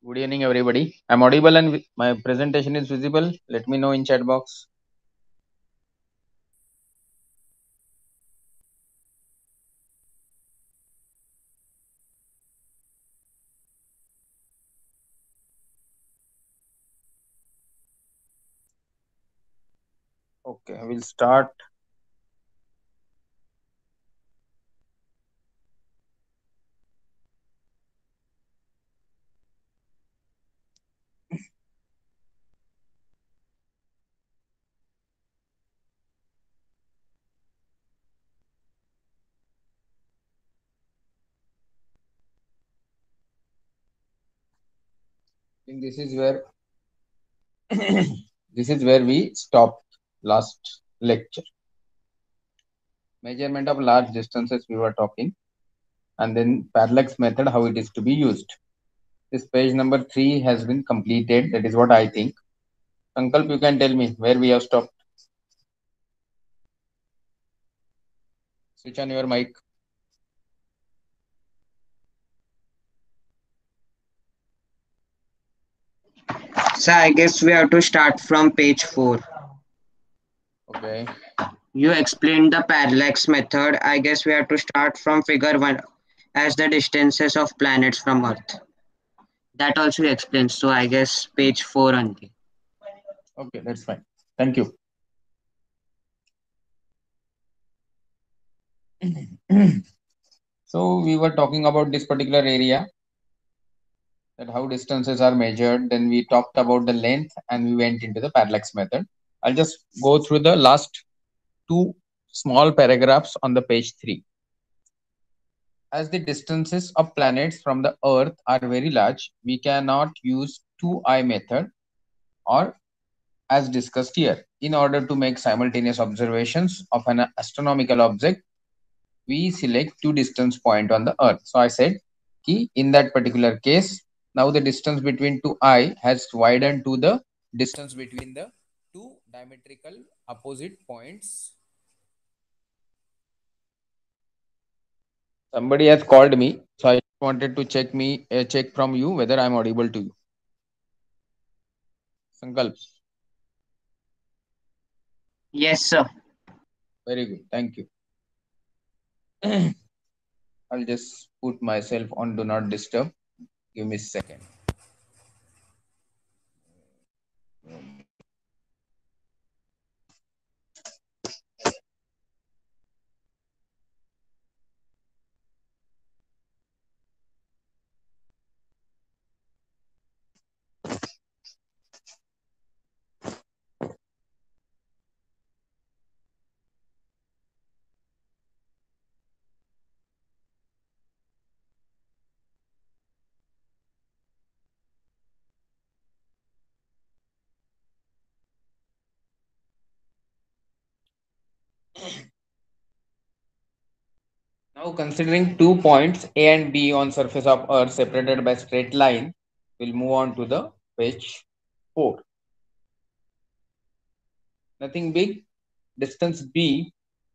Good evening, everybody. I'm audible and my presentation is visible. Let me know in chat box. Okay, we'll start. I think this is where we stopped last lecture. Measurement of large distances we were talking, and then parallax method, how it is to be used. This page number 3 has been completed. That is what I think. Sankalp, you can tell me where we have stopped. Switch on your mic. So I guess we have to start from page 4. Okay. You explained the parallax method. I guess we have to start from figure 1 as the distances of planets from Earth. That also explains. So I guess page 4 only. Okay, that's fine. Thank you. So we were talking about this particular area, that how distances are measured. Then we talked about the length and we went into the parallax method. I'll just go through the last two small paragraphs on the page 3. As the distances of planets from the Earth are very large, we cannot use 2-eye method, or as discussed here. In order to make simultaneous observations of an astronomical object, we select two distance point on the Earth. So I said, in that particular case, now the distance between two eye has widened to the distance between the two diametrical opposite points. Somebody has called me, so I wanted to check from you whether I'm audible to you. Sankalp. Yes, sir. Very good. Thank you. I'll just put myself on do not disturb. Give me a second. Now considering 2 points A and B on surface of Earth separated by straight line, we'll move on to the page 4. Nothing big. Distance B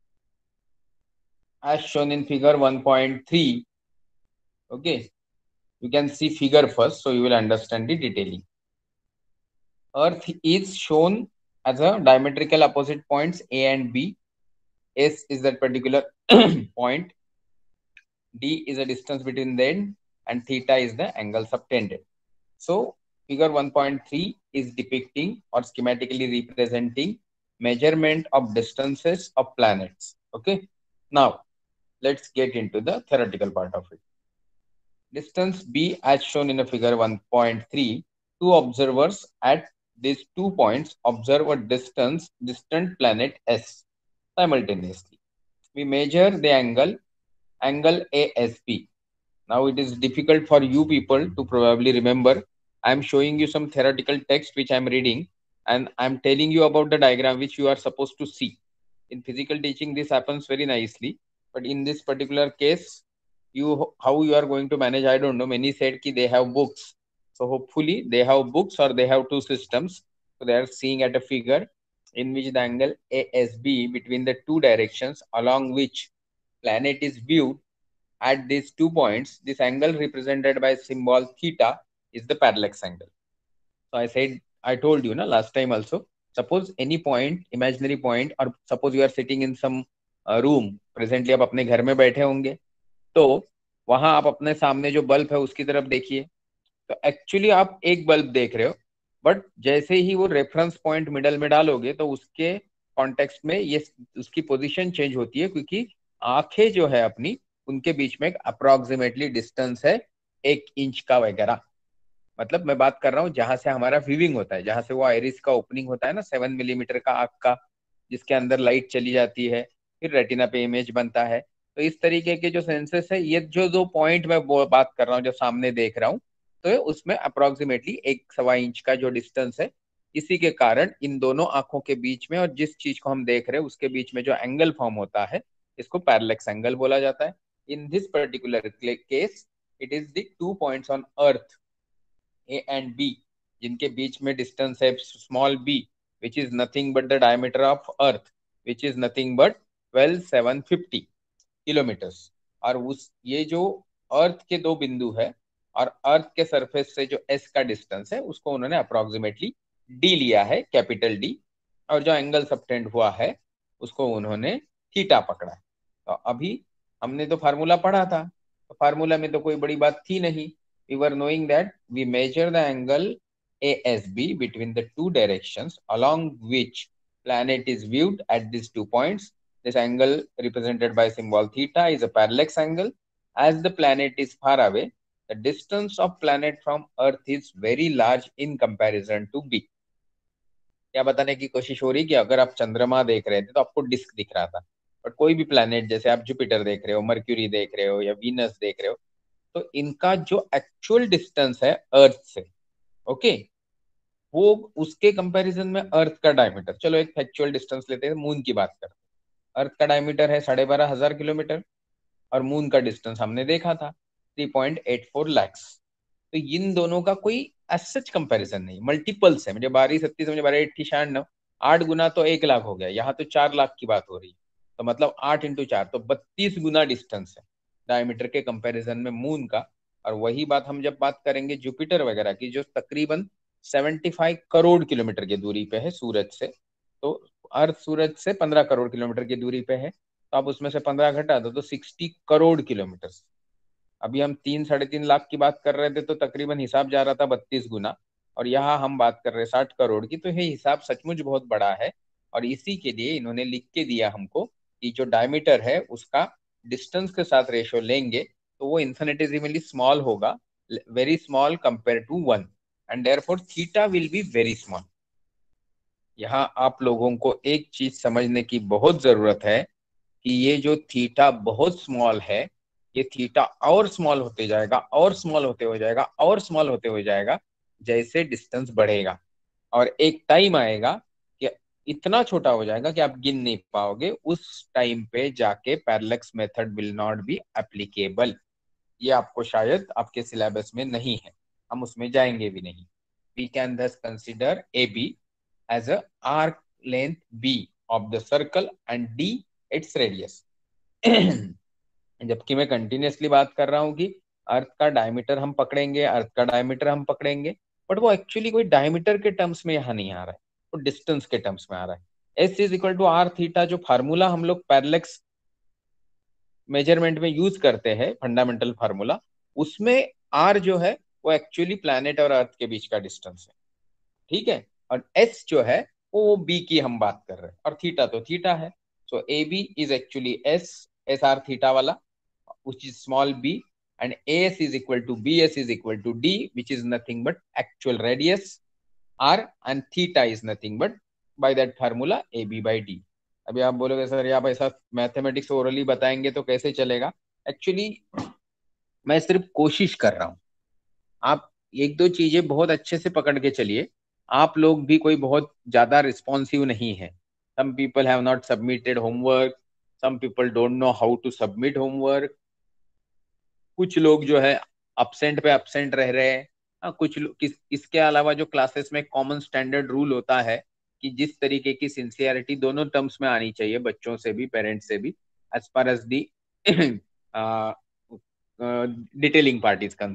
as shown in figure 1.3. Okay. You can see figure first, so you will understand the detailing. Earth is shown as a diametrical opposite points A and B. S is that particular point. D is the distance between them, and theta is the angle subtended. So figure 1.3 is depicting or schematically representing measurement of distances of planets. Okay. Now let's get into the theoretical part of it. Distance B as shown in a figure 1.3, two observers at these 2 points observe a distant planet S simultaneously. We measure the angle ASB. Now it is difficult for you people to probably remember. I'm showing you some theoretical text which I'm reading, and I'm telling you about the diagram which you are supposed to see. In physical teaching, this happens very nicely, but in this particular case, how you are going to manage, I don't know. Many said ki they have books, so hopefully they have books or they have two systems. So they are seeing at a figure in which the angle ASB between the two directions along which planet is viewed at these 2 points, this angle represented by symbol theta is the parallax angle. So I told you na last time also, suppose any point, imaginary point, or suppose you are sitting in some room, presently आप अपने घर में बैठे होंगे, तो वहां आप अपने सामने जो बल्ब है उसकी तरफ देखिए, तो एक्चुअली आप एक बल्ब देख रहे हो, बट जैसे ही वो रेफरेंस पॉइंट मिडल में डालोगे तो उसके कॉन्टेक्स्ट में ये उसकी पोजीशन चेंज होती है, क्योंकि आंखें जो है अपनी, उनके बीच में एक अप्रोक्सीमेटली डिस्टेंस है 1 इंच का वगैरह। मतलब मैं बात कर रहा हूँ जहां से हमारा व्यूविंग होता है, जहां से वो आइरिस का ओपनिंग होता है ना 7 मिलीमीटर का आंख का, जिसके अंदर लाइट चली जाती है, फिर रेटिना पे इमेज बनता है। तो इस तरीके के जो सेंसेस है, ये जो दो पॉइंट मैं वो बात कर रहा हूँ जो सामने देख रहा हूँ, तो उसमें अप्रोक्सीमेटली 1 सवा इंच का जो डिस्टेंस है, इसी के कारण इन दोनों आंखों के बीच में और जिस चीज को हम देख रहे हैं उसके बीच में जो एंगल फॉर्म होता है, इसको पैरेलक्स एंगल बोला जाता है। In this particular case it is the 2 points on earth A and B, जिनके बीच में डिस्टेंस है small B, which is nothing but the diameter of earth, which is nothing but 12750 kilometres. और उस ये जो अर्थ के दो बिंदु है और अर्थ के सरफेस से जो एस का डिस्टेंस है, उसको उन्होंने अप्रोक्सीमेटली डी लिया है, कैपिटल डी, और जो एंगल सबटेंड हुआ है उसको उन्होंने थीटा पकड़ा है। तो अभी हमने तो फार्मूला पढ़ा था, तो फार्मूला में तो कोई बड़ी बात थी नहीं। we were knowing that we measure the angle ASB between the two directions along which planet is viewed at these 2 points. This angle represented by symbol theta is a parallax angle. As the planet is far away, the distance of planet from Earth is very large in comparison to B. क्या बताने की कोशिश हो रही कि अगर आप चंद्रमा देख रहे थे तो आपको डिस्क दिख रहा था, और कोई भी प्लैनेट जैसे आप जुपिटर देख रहे हो, मर्क्यूरी देख रहे हो या वीनस देख रहे हो, तो इनका जो एक्चुअल डिस्टेंस है अर्थ से, ओके, वो उसके कंपैरिजन में अर्थ का डायमीटर, चलो एक फैक्चुअल डिस्टेंस लेते हैं, मून की बात करते हैं। अर्थ का डायमीटर है 12,500 किलोमीटर, और मून का डिस्टेंस हमने देखा था 3.84 लाख। तो इन दोनों का कोई सच कंपैरिजन नहीं, मल्टीपल्स है, मुझे 12 37 मुझे 12 8 96, 8 गुना तो 1 लाख हो गया, यहाँ तो 4 लाख की बात हो रही है। तो मतलब 8 × 4 तो 32 गुना डिस्टेंस है डायमीटर के कंपैरिजन में मून का। और वही बात हम जब बात करेंगे जुपिटर वगैरह की, जो तकरीबन 75 करोड़ किलोमीटर की दूरी पे है सूरज से, तो अर्थ सूरज से 15 करोड़ किलोमीटर की दूरी पे है, तो आप उसमें से 15 घटा दो तो 60 करोड़ किलोमीटर। अभी हम 3 साढ़े 3 लाख की बात कर रहे थे, तो तकरीबन हिसाब जा रहा था 32 गुना, और यहाँ हम बात कर रहे हैं 60 करोड़ की, तो ये हिसाब सचमुच बहुत बड़ा है। और इसी के लिए इन्होंने लिख के दिया हमको कि जो डायमीटर है उसका डिस्टेंस के साथ रेशो लेंगे तो वो इन्फिनिटेसिमली स्मॉल होगा, very small compare to 1, and therefore theta will be very small. यहाँ आप लोगों को एक चीज समझने की बहुत जरूरत है कि ये जो थीटा बहुत स्मॉल है, ये थीटा और स्मॉल होते जाएगा और स्मॉल होते हो जाएगा और स्मॉल होते हो जाएगा जैसे डिस्टेंस बढ़ेगा, और एक टाइम आएगा कि इतना छोटा हो जाएगा कि आप गिन नहीं पाओगे। उस टाइम पे जाके parallax method will not be applicable. ये आपको शायद आपके सिलेबस में नहीं है, हम उसमें जाएंगे भी नहीं। We can thus consider AB as a arc length B of the circle and D its radius। जबकि मैं कंटिन्यूअसली बात कर रहा हूँ कि अर्थ का डायमीटर हम पकड़ेंगे, अर्थ का डायमीटर हम पकड़ेंगे, बट वो एक्चुअली कोई डायमीटर के टर्म्स में यहाँ नहीं आ रहा है, वो डिस्टेंस के टर्म्स में आ रहा है। S is equal to R theta, जो फार्मूला हम लोग पैरेलक्स मेजरमेंट में यूज करते हैं, फंडामेंटल फार्मूला, उसमें आर जो है वो एक्चुअली प्लैनेट और अर्थ के बीच का डिस्टेंस है, ठीक है। और एस जो है वो बी की हम बात कर रहे हैं, और थीटा तो थीटा है। So A B is actually S R theta वाला, which is small b, and as is equal to bs is equal to d, which is nothing but actual radius r, and theta is nothing but by that formula ab by d। अभी आप बोलोगे sir आप ऐसा mathematics orally बताएंगे तो कैसे चलेगा? Actually मैं सिर्फ कोशिश कर रहा हूँ, आप एक दो चीजें बहुत अच्छे से पकड़ के चलिए। आप लोग भी कोई बहुत ज्यादा रिस्पॉन्सिव नहीं है। Some people have not submitted homework, some people don't know how to submit homework, कुछ लोग जो है अपसेंट पे अपसेंट रह रहे हैं। कुछ इसके अलावा जो क्लासेस में कॉमन स्टैंडर्ड रूल होता है कि जिस तरीके की सिंसियरिटी दोनों टर्म्स में आनी चाहिए, बच्चों से भी पेरेंट्स से भी, as far as the detailing part is concern,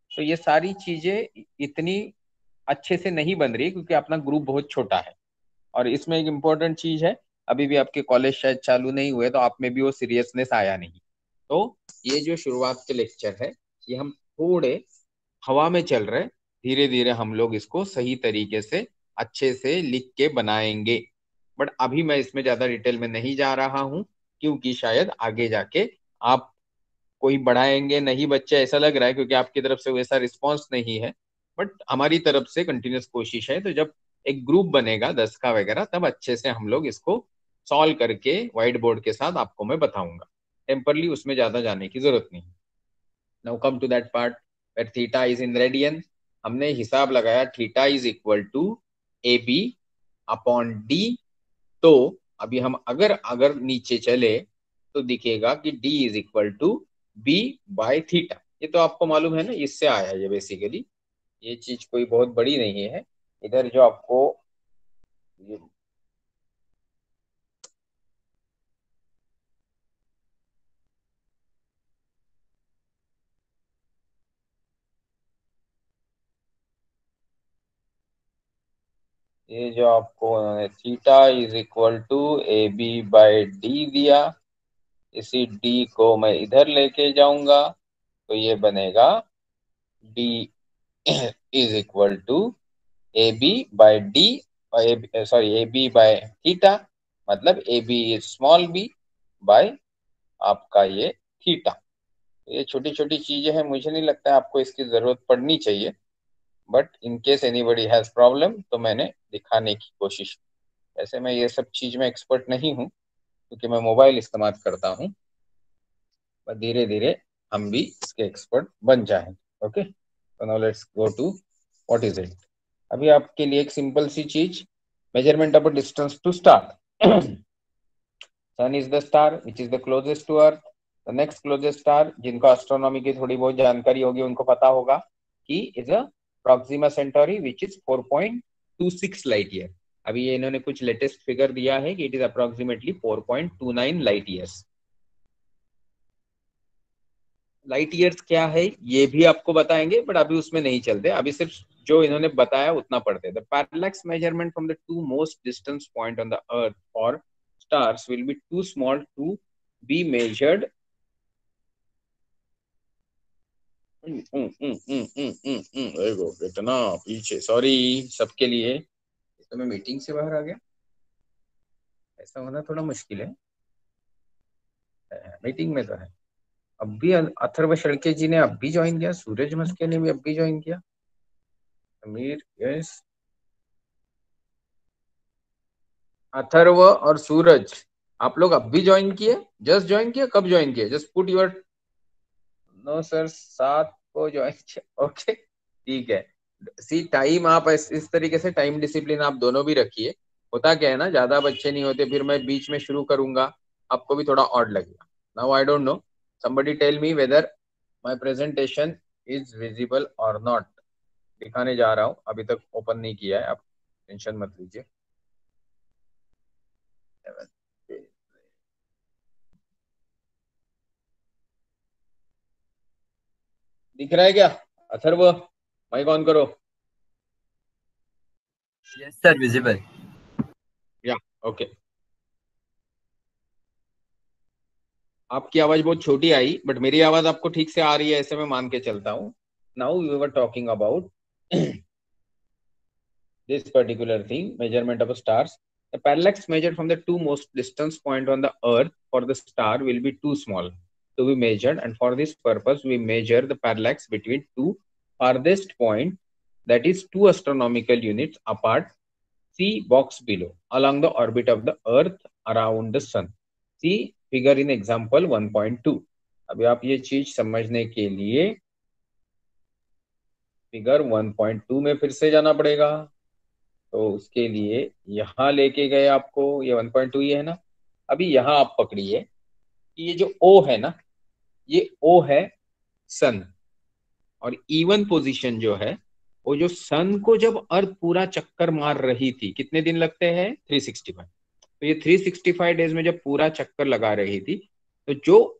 तो ये सारी चीजें इतनी अच्छे से नहीं बन रही क्योंकि अपना ग्रुप बहुत छोटा है। और इसमें एक इम्पोर्टेंट चीज है, अभी भी आपके कॉलेज शायद चालू नहीं हुए तो आप में भी वो सीरियसनेस आया नहीं। तो ये जो शुरुआत के लेक्चर है ये हम थोड़े हवा में चल रहे, धीरे धीरे हम लोग इसको सही तरीके से अच्छे से लिख के बनाएंगे। बट अभी मैं इसमें ज्यादा डिटेल में नहीं जा रहा हूँ क्योंकि शायद आगे जाके आप कोई बढ़ाएंगे नहीं बच्चे, ऐसा लग रहा है क्योंकि आपकी तरफ से वैसा रिस्पॉन्स नहीं है। बट हमारी तरफ से कंटिन्यूस कोशिश है, तो जब एक ग्रुप बनेगा 10 का वगैरह तब अच्छे से हम लोग इसको सॉल्व करके व्हाइट बोर्ड के साथ आपको मैं बताऊंगा। टेम्परली उसमें ज्यादा जाने की जरूरत नहीं। Now come to that part where theta is in radian. हमने हिसाब लगाया theta is equal to A B upon D. तो अभी हम अगर अगर नीचे चले तो दिखेगा कि d is equal to B by theta. ये तो आपको मालूम है ना, इससे आया ये बेसिकली, ये चीज कोई बहुत बड़ी नहीं है। इधर जो आपको ये जो आपको theta is equal to A B by D दिया, इसी d को मैं इधर लेके जाऊंगा तो ये बनेगा d is equal to A B by D, sorry A B by theta, मतलब A B is small b by आपका ये थीटा। ये छोटी छोटी चीजें हैं, मुझे नहीं लगता है आपको इसकी जरूरत पड़नी चाहिए, but in case anybody has problem तो मैंने दिखाने की कोशिश। वैसे मैं ये सब चीज में एक्सपर्ट नहीं हूँ क्योंकि मैं मोबाइल इस्तेमाल करता हूँ, पर धीरे धीरे हम भी इसके एक्सपर्ट बन जाएंगे। ओके, तो now let's go to what is it. अभी आपके लिए एक सिंपल सी चीज, measurement of distance to star. Sun is the star which is the closest to earth. The next closest star, जिनको एस्ट्रोनॉमी की थोड़ी बहुत जानकारी होगी उनको पता होगा कि is a Proxima Centauri which is 4.26 light year. अभी ये इन्होंने कुछ लेटेस्ट फिगर दिया है कि it is approximately 4.29 light years. Light years क्या है ये भी आपको बताएंगे, बट अभी उसमें नहीं चलते, अभी सिर्फ जो इन्होंने बताया उतना पढ़ते। The parallax measurement from the two most distance point on the earth और stars will be too small to be measured. देखो इतना पीछे, सॉरी सबके लिए। तो मैं मीटिंग से बाहर आ गया, ऐसा होना थोड़ा मुश्किल है, मीटिंग में तो है। अब भी अथर्व शेड़के जी ने अब भी ज्वाइन किया, सूरज मस्के ने भी अब भी ज्वाइन किया, अमीर यस, अथर्व और सूरज आप लोग अब भी ज्वाइन किए, जस्ट ज्वाइन किए, कब ज्वाइन किए, just put your no sir 7 को ज्वाइन किया। ओके ठीक है। सी टाइम आप इस तरीके से टाइम डिसिप्लिन आप दोनों भी रखिए। होता क्या है ना, ज्यादा बच्चे नहीं होते, फिर मैं बीच में शुरू करूंगा आपको भी थोड़ा ऑड लगेगा। Now I don't know, somebody tell me whether my presentation is visible और नॉट। दिखाने जा रहा हूँ, अभी तक ओपन नहीं किया है, आप टेंशन मत लीजिए। दिख रहा है क्या अथर्व? माइक ऑन करो। Yes, sir, visible. या ओके। आपकी आवाज बहुत छोटी आई, बट मेरी आवाज आपको ठीक से आ रही है ऐसे मैं मान के चलता हूँ। Now we were talking about this particular thing, measurement of stars. The parallax measured from the two most distance point on the earth for the star will be too small to be measured, and for this purpose we measure the parallax between two farthest point, that is 2 astronomical units apart. See box below along the orbit of the earth around the sun. See figure in example 1.2. अभी आप ये चीज समझने के लिए figure 1.2 में फिर से जाना पड़ेगा। तो उसके लिए यहाँ लेके गए आपको, ये 1.2 ये है ना। अभी यहाँ आप पकड़िए कि ये जो O है ना, ये O है सन, और इवन पोजीशन जो है वो जो सन को जब अर्थ पूरा चक्कर मार रही थी, कितने दिन लगते हैं 365, तो ये 365 डेज में जब पूरा चक्कर लगा रही थी, तो जो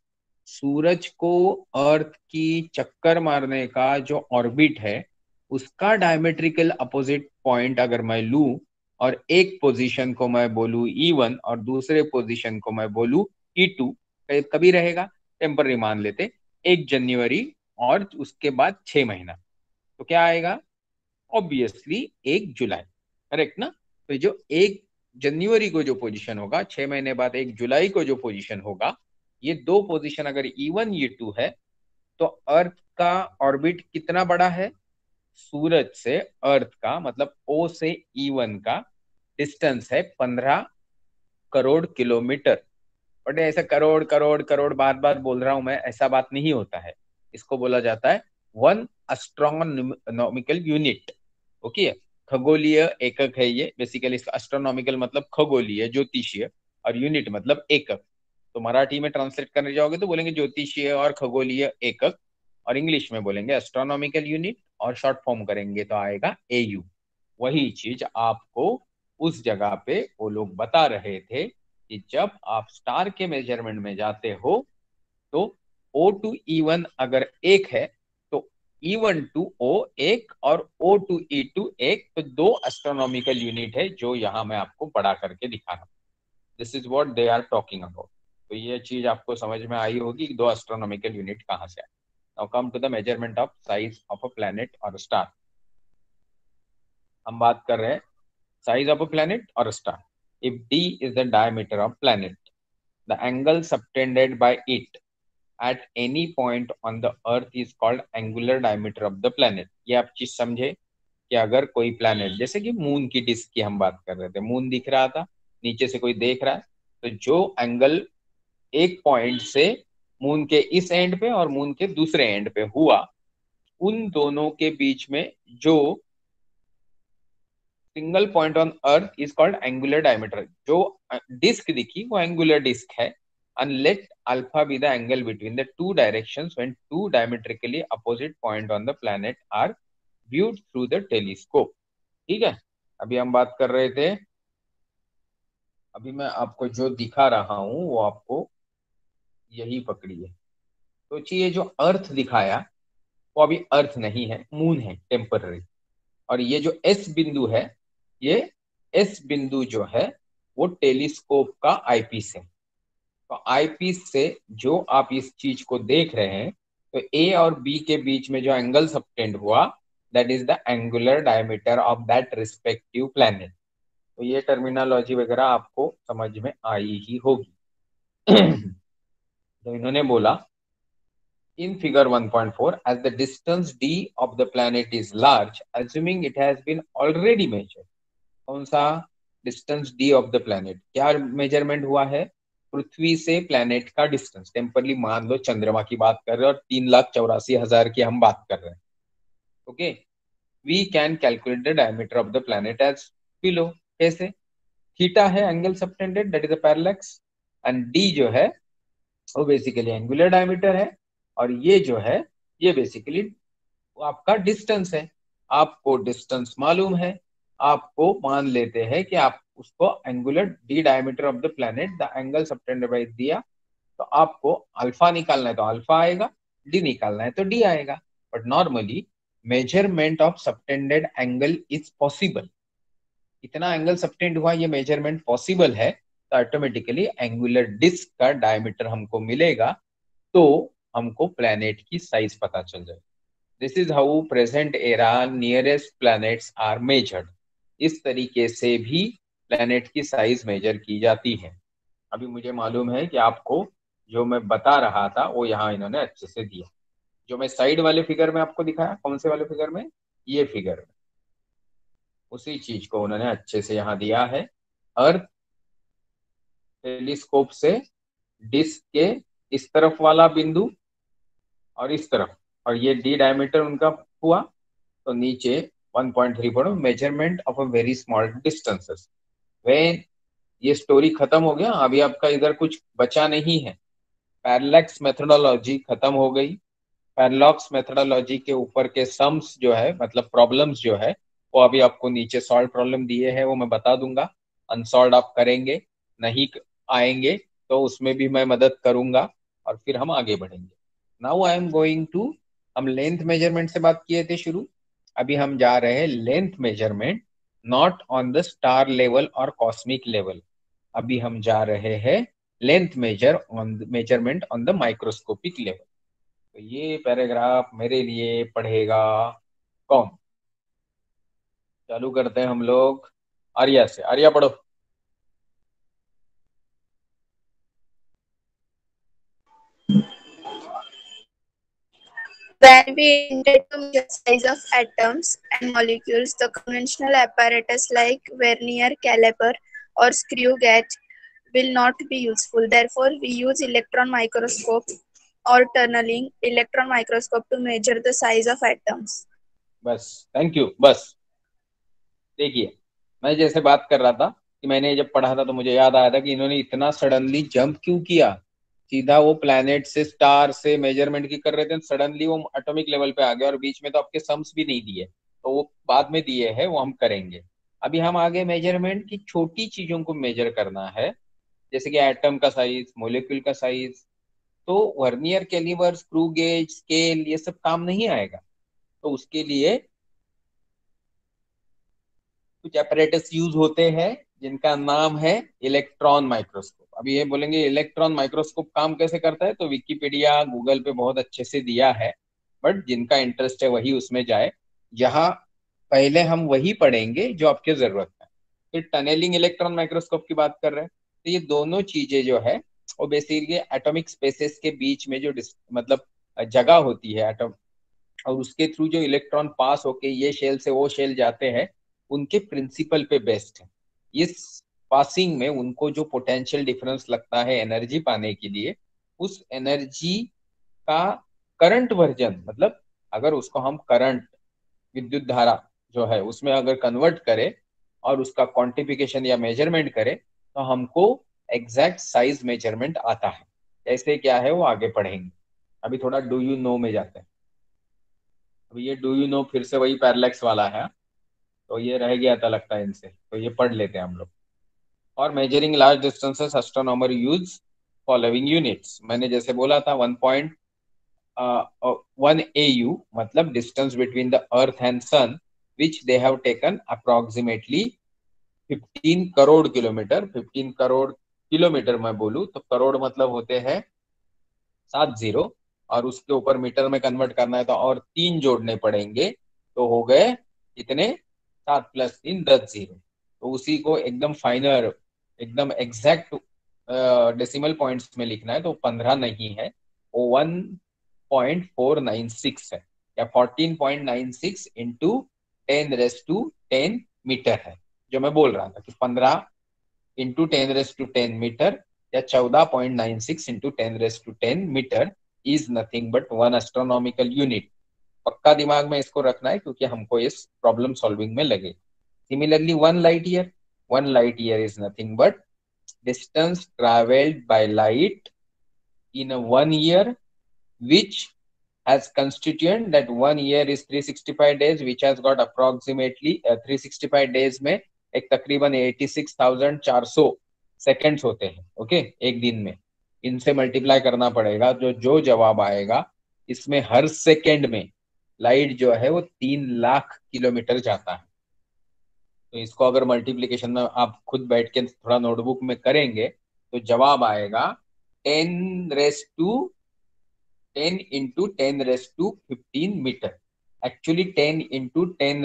सूरज को अर्थ की चक्कर मारने का जो ऑर्बिट है उसका डायमेट्रिकल अपोजिट पॉइंट अगर मैं लूं और एक पोजीशन को मैं बोलूं E1 और दूसरे पोजीशन को मैं बोलूं E2, कभी रहेगा, टेम्पररी मान लेते, 1 जनवरी और उसके बाद 6 महीना, तो क्या आएगा, ऑब्वियसली 1 जुलाई, करेक्ट ना। तो जो 1 जनवरी को जो पोजीशन होगा, 6 महीने बाद 1 जुलाई को जो पोजीशन होगा, ये दो पोजीशन अगर E1 E2 है तो अर्थ का ऑर्बिट कितना बड़ा है, सूरज से अर्थ का मतलब O से E1 का डिस्टेंस है 15 करोड़ किलोमीटर। बट ऐसा करोड़ करोड़ करोड़ बार बार बोल रहा हूं मैं, ऐसा बात नहीं होता है। इसको बोला जाता है 1 एस्ट्रोनॉमिकल यूनिट। ओके, खगोलीय एकक है ये बेसिकली। इसका एस्ट्रोनॉमिकल मतलब खगोलीय ज्योतिषीय और यूनिट मतलब एकक। तो मराठी में ट्रांसलेट करने जाओगे तो बोलेंगे ज्योतिषीय और खगोलीय एकक, और इंग्लिश में बोलेंगे एस्ट्रोनॉमिकल यूनिट, और शॉर्ट फॉर्म करेंगे तो आएगा AU। वही चीज आपको उस जगह पे वो लोग बता रहे थे कि जब आप स्टार के मेजरमेंट में जाते हो तो O to E1 अगर एक है तो E1 to O एक और O to E2 एक, तो दो एस्ट्रोनॉमिकल यूनिट है जो यहाँ मैं आपको बड़ा करके दिखा रहा हूँ। This is what they are talking about. तो ये चीज आपको समझ में आई होगी कि दो एस्ट्रोनॉमिकल यूनिट कहाँ से आए। Now come to the measurement of size of a planet और स्टार। हम बात कर रहे हैं size of a planet or a star. If d is the diameter of planet, the angle subtended by it at any point on the earth is called angular diameter of the planet. ये आप चीज समझे कि अगर कोई planet, जैसे कि moon की डिस्क की हम बात कर रहे थे, मून दिख रहा था, नीचे से कोई देख रहा है, तो जो एंगल एक पॉइंट से मून के इस एंड पे और मून के दूसरे एंड पे हुआ, उन दोनों के बीच में जो single point on earth is called angular diameter. जो डिस्क दिखी वो एंगुलर डिस्क है। and let alpha be the angle between the two directions when two diametrically opposite point on the planet are viewed through the telescope। ठीक है, अभी हम बात कर रहे थे, अभी मैं आपको जो दिखा रहा हूं वो आपको यही पकड़िए। सोचिए जो अर्थ दिखाया वो अभी अर्थ नहीं है, मून है, टेम्पररी। और ये जो एस बिंदु है, ये एस बिंदु जो है वो टेलीस्कोप का आईपीस है। तो आईपीस से जो आप इस चीज को देख रहे हैं, तो ए और बी के बीच में जो एंगल सबटेंड हुआ, that is the angular diameter of that respective planet. तो ये टर्मिनोलॉजी वगैरह आपको समझ में आई ही होगी। तो इन्होंने बोला in figure 1.4 as the distance d of the planet is large assuming it has been already measured। कौन सा distance d of the planet, क्या मेजरमेंट हुआ है, पृथ्वी से प्लैनेट का डिस्टेंस। टेम्परली मान लो चंद्रमा की बात कर रहे हैं और 3,84,000 की हम बात कर रहे हैं। Okay, we can calculate the diameter of the planet as below. कैसे, थीटा है angle subtended, that is a parallax, and D जो है वो बेसिकली एंगुलर डायमीटर है, और ये जो है ये बेसिकली वो आपका डिस्टेंस है। आपको डिस्टेंस मालूम है, आपको मान लेते हैं कि आप उसको angular D diameter of the planet the angle subtended by दिया, तो आपको अल्फा निकालना है तो अल्फा आएगा, डी निकालना है तो डी आएगा। But normally measurement of subtended angle is possible. इतना एंगल सबटेंड हुआ, ये मेजरमेंट पॉसिबल है, तो ऑटोमेटिकली एंगुलर डिस्क का डायमीटर हमको मिलेगा, तो हमको प्लैनेट की साइज पता चल जाए। This is how present era nearest planets are measured. इस तरीके से भी प्लैनेट की साइज मेजर की जाती है। अभी मुझे मालूम है कि आपको जो मैं बता रहा था वो यहाँ इन्होंने अच्छे से दिया। जो मैं साइड वाले फिगर में आपको दिखाया, कौन से वाले फिगर में, ये फिगर में, उसी चीज को उन्होंने अच्छे से यहाँ दिया है। अर्थ टेलीस्कोप से डिस्क के इस तरफ वाला बिंदु और इस तरफ, और ये डी डायमीटर उनका हुआ, तो नीचे 1.3 पढ़ो, measurement of a very small distances. When ये स्टोरी खत्म हो गया, अभी आपका इधर कुछ बचा नहीं है। पैरेलैक्स मेथोडोलॉजी खत्म हो गई। पैरेलॉक्स मेथोडोलॉजी के ऊपर के सम्स जो है, मतलब प्रॉब्लम्स जो है, वो अभी आपको नीचे सॉल्व प्रॉब्लम दिए हैं, वो मैं बता दूंगा। अनसॉल्व आप करेंगे, नहीं आएंगे तो उसमें भी मैं मदद करूंगा। और फिर हम आगे बढ़ेंगे. Now I am going to, हम लेंथ मेजरमेंट से बात किए थे शुरू, अभी हम जा रहे हैं length measurement, not on the star level और कॉस्मिक लेवल. अभी हम जा रहे हैं length measurement on the microscopic level. तो ये पैराग्राफ मेरे लिए पढ़ेगा कौन? चालू करते हैं हम लोग आर्या से. आर्या पढ़ो. When we intend to measure size of atoms and molecules, the conventional apparatus like vernier caliper or screw gauge will not be useful. Therefore, we use electron microscope or tunneling electron microscope to measure the size of atoms. बस, thank you. बस देखिए, मैं जैसे बात कर रहा था कि मैंने जब पढ़ा था तो मुझे याद आया था कि इन्होंने इतना सडनली जंप क्यों किया. सीधा वो प्लैनेट से स्टार से मेजरमेंट की कर रहे थे, सडनली वो एटॉमिक लेवल पे आ गए, और बीच में तो आपके सम्स भी नहीं दिए, तो वो बाद में दिए हैं, वो हम करेंगे. अभी हम आगे मेजरमेंट की छोटी चीजों को मेजर करना है, जैसे कि एटम का साइज, मोलिक्यूल का साइज. तो vernier caliper, screw gauge, scale, ये सब काम नहीं आएगा. तो उसके लिए कुछ apparatus यूज होते हैं जिनका नाम है इलेक्ट्रॉन माइक्रोस्कोप. अभी ये बोलेंगे इलेक्ट्रॉन माइक्रोस्कोप काम कैसे करता है, तो विकिपीडिया, गूगल पे बहुत अच्छे से दिया है, बट जिनका इंटरेस्ट है वही उसमें जाए. यहाँ पहले हम वही पढ़ेंगे जो आपके जरूरत है. फिर टनेलिंग इलेक्ट्रॉन माइक्रोस्कोप की बात कर रहे हैं. तो ये दोनों चीजें जो है वो बेसिकली एटॉमिक स्पेसेस के बीच में जो मतलब जगह होती है एटम, और उसके थ्रू जो इलेक्ट्रॉन पास होके ये शेल से वो शेल जाते हैं, उनके प्रिंसिपल पे बेस्ड है. इस पासिंग में उनको जो पोटेंशियल डिफरेंस लगता है एनर्जी पाने के लिए, उस एनर्जी का करंट वर्जन, मतलब अगर उसको हम करंट, विद्युत धारा जो है उसमें अगर कन्वर्ट करें और उसका क्वांटिफिकेशन या मेजरमेंट करें, तो हमको एग्जैक्ट साइज मेजरमेंट आता है. कैसे क्या है वो आगे पढ़ेंगे. अभी थोड़ा डू यू नो में जाते हैं. अभी ये डू यू नो फिर से वही पैरेलैक्स वाला है, तो ये रह गया था लगता है इनसे, तो ये पढ़ लेते हैं हम लोग. और measuring large distances astronomer use following units. मैंने जैसे बोला था 1.1 AU, मतलब distance between the earth and sun, which they have taken approximately 15 crore kilometre. 15 crore kilometre मैं बोलूँ तो करोड़ मतलब होते हैं 7 जीरो, और उसके ऊपर मीटर में कन्वर्ट करना है तो और 3 जोड़ने पड़ेंगे, तो हो गए कितने, 7 + 3 10 जीरो. तो उसी को एकदम फाइनर, एकदम एग्जैक्ट डेसिमल पॉइंट्स में लिखना है तो 15 नहीं है, वो 1.496 है, या 14.96 इंटू 10⁻10 मीटर है. जो मैं बोल रहा था कि 15 इंटू 10⁻10 मीटर या 14.96 into 10⁻10 metre is nothing but 1 astronomical unit. पक्का दिमाग में इसको रखना है क्योंकि हमको इस प्रॉब्लम सॉल्विंग में लगे. Similarly 1 light year is nothing but distance travelled by light in a 1 year, which has constituent that 1 year is 365 days, which has got approximately 365 days में एक तकरीबन 86,400 सेकेंड्स होते हैं. ओके, एक दिन में इनसे मल्टीप्लाई करना पड़ेगा. जो जवाब आएगा, इसमें हर सेकेंड में लाइट जो है वो 3 लाख किलोमीटर जाता है. तो इसको अगर मल्टीप्लीकेशन में आप खुद बैठ के थोड़ा नोटबुक में करेंगे तो जवाब आएगा 10 into 10⁻15 metre. Actually 10 into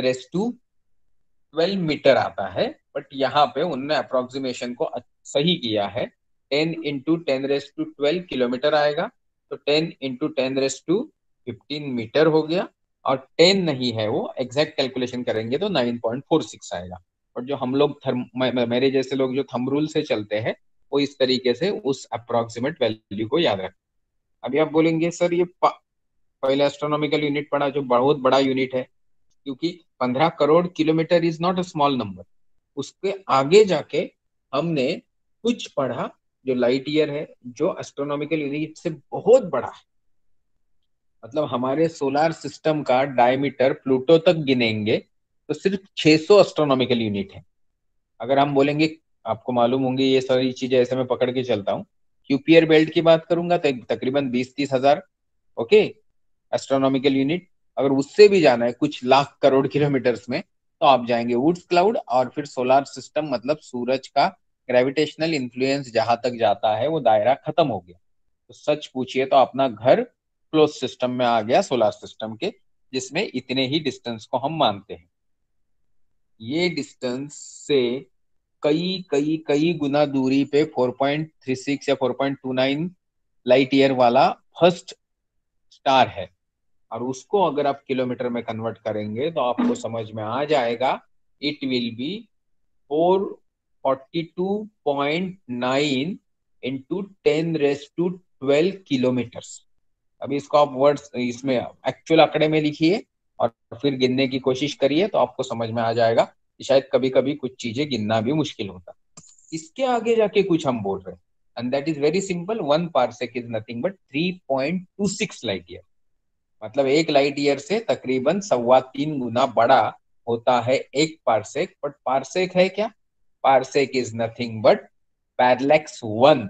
10⁻12 metre आता है, बट यहाँ पे उन्होंने अप्रोक्सीमेशन को सही किया है. 10 इंटू 10⁻12 किलोमीटर आएगा, तो 10 इंटू 10⁻15 मीटर हो गया. और 10 नहीं है, वो एग्जैक्ट कैलकुलेशन करेंगे तो 9.46 आएगा. और जो हम लोग मेरे जैसे लोग जो थंब रूल से चलते हैं, वो इस तरीके से उस अप्रोक्सीमेट वैल्यू को याद रखते. अभी आप बोलेंगे सर ये पहले एस्ट्रोनॉमिकल यूनिट पढ़ा जो बहुत बड़ा यूनिट है, क्योंकि 15 crore kilometre is not a small number. उसके आगे जाके हमने कुछ पढ़ा जो लाइट ईयर है, जो एस्ट्रोनॉमिकल यूनिट से बहुत बड़ा है. मतलब हमारे सोलार सिस्टम का डायमीटर प्लूटो तक गिनेंगे तो सिर्फ 600 एस्ट्रोनॉमिकल यूनिट है. अगर हम बोलेंगे, आपको मालूम होंगे ये सारी चीजें, ऐसे मैं पकड़ के चलता हूँ क्यूपीआर बेल्ट की बात करूंगा तो तकरीबन 20-30 हजार, ओके, एस्ट्रोनॉमिकल यूनिट। अगर उससे भी जाना है कुछ लाख करोड़ किलोमीटर्स में, तो आप जाएंगे वुड्स क्लाउड, और फिर सोलार सिस्टम मतलब सूरज का ग्रेविटेशनल इन्फ्लुएंस जहां तक जाता है वो दायरा खत्म हो गया। तो सच पूछिए तो अपना घर क्लोज सिस्टम में आ गया, सोलार सिस्टम के, जिसमें इतने ही डिस्टेंस को हम मानते हैं। ये डिस्टेंस से कई कई कई गुना दूरी पे 4.36 या 4.29 लाइट ईयर वाला फर्स्ट स्टार है, और उसको अगर आप किलोमीटर में कन्वर्ट करेंगे तो आपको समझ में आ जाएगा, it will be 442.9 into 10⁻12 kilometres. अभी इसको आप वर्ड्स इसमें एक्चुअल आंकड़े में लिखिए और फिर गिनने की कोशिश करिए, तो आपको समझ में आ जाएगा कि शायद कभी कभी कुछ चीजें गिनना भी मुश्किल होता। इसके आगे जाके कुछ हम बोल रहे हैं, and that is very simple, 1 parsec is nothing but 3.26 light year. मतलब 1 लाइट ईयर से तकरीबन 3.25 गुना बड़ा होता है 1 पार्सेक। बट पार्सेक है क्या? Parsec is nothing but parallax 1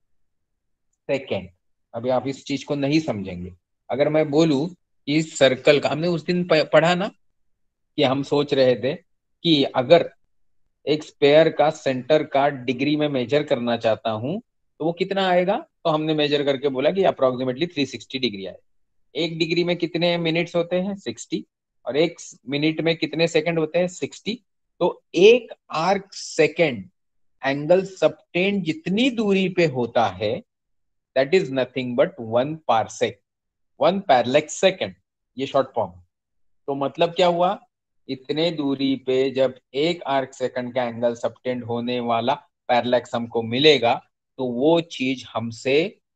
second. अभी आप इस चीज को नहीं समझेंगे। अगर मैं बोलूं कि इस सर्कल का, हमने उस दिन पढ़ा ना कि हम सोच रहे थे कि अगर एक स्पेयर का सेंटर का डिग्री में मेजर करना चाहता हूं तो वो कितना आएगा, तो हमने मेजर करके बोला कि अप्रोक्सीमेटली 360 डिग्री आएगा। 1 डिग्री में कितने मिनट्स होते हैं? 60। और 1 मिनट में कितने सेकंड होते हैं? 60। तो 1 आर्क सेकंड एंगल सबटेंड जितनी दूरी पे होता है, that is nothing but 1 parsec, 1 parallax second, ये शॉर्ट फॉर्म। तो मतलब क्या हुआ, इतने दूरी पे जब 1 आर्क सेकंड का एंगल सबटेंड होने वाला पैरेलैक्स हमको मिलेगा, तो वो चीज हमसे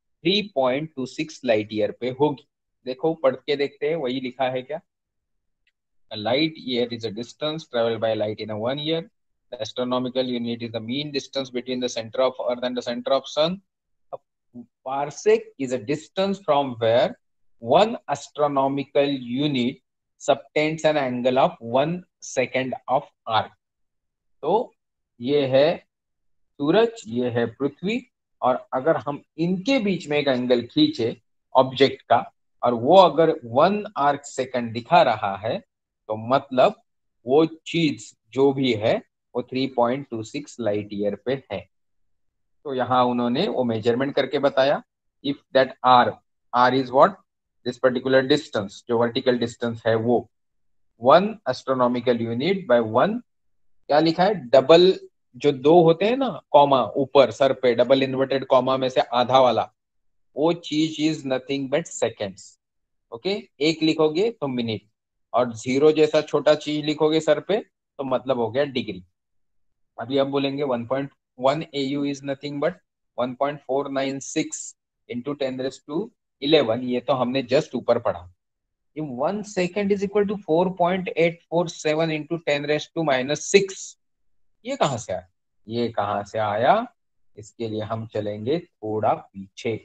3.26 लाइट ईयर पे होगी। देखो पढ़ के देखते हैं, वही लिखा है क्या? A light year is a distance traveled by light in a 1 year. The astronomical unit is the mean distance between the center of Earth and the center of Sun. A parsec is a distance from where 1 astronomical unit subtends an angle of 1 second of arc. तो ये है सूरज, ये है पृथ्वी, और अगर हम इनके बीच में एक एंगल खींचे ऑब्जेक्ट का, और वो अगर 1 आर्क सेकंड दिखा रहा है, तो मतलब वो चीज जो भी है वो 3.26 लाइट ईयर पे है। तो यहाँ उन्होंने वो मेजरमेंट करके बताया, if that R is what, this particular distance, जो वर्टिकल डिस्टेंस है वो 1 एस्ट्रोनॉमिकल यूनिट बाय 1, क्या लिखा है, डबल जो 2 होते हैं ना कॉमा ऊपर सर पे, डबल इन्वर्टेड कॉमा में से आधा वाला, वो चीज is nothing but seconds. Okay, 1 लिखोगे तो मिनट, और 0 जैसा छोटा चीज लिखोगे सर पे तो मतलब हो गया डिग्री। अभी आप बोलेंगे 1.1 AU is nothing but 1.496 into 10⁻11, ये तो हमने जस्ट ऊपर पढ़ा। 1 second is equal to 4.847 into 10⁻6, ये कहां से आया? ये कहां से आया, इसके लिए हम चलेंगे थोड़ा पीछे।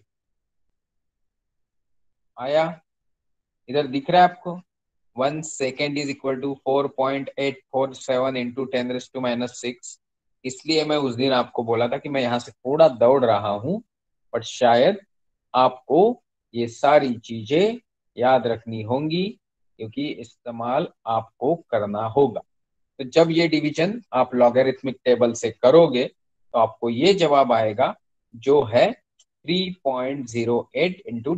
आया? इधर दिख रहा है आपको? 1 second is equal to 4.847 into 10⁻6। इसलिए मैं उस दिन आपको बोला था कि मैं यहाँ से थोड़ा दौड़ रहा हूं, बट शायद आपको ये सारी चीजें याद रखनी होंगी, क्योंकि इस्तेमाल आपको करना होगा। तो जब ये डिवीजन आप लॉगरिथमिक टेबल से करोगे तो आपको ये जवाब आएगा, जो है 3.08 इंटू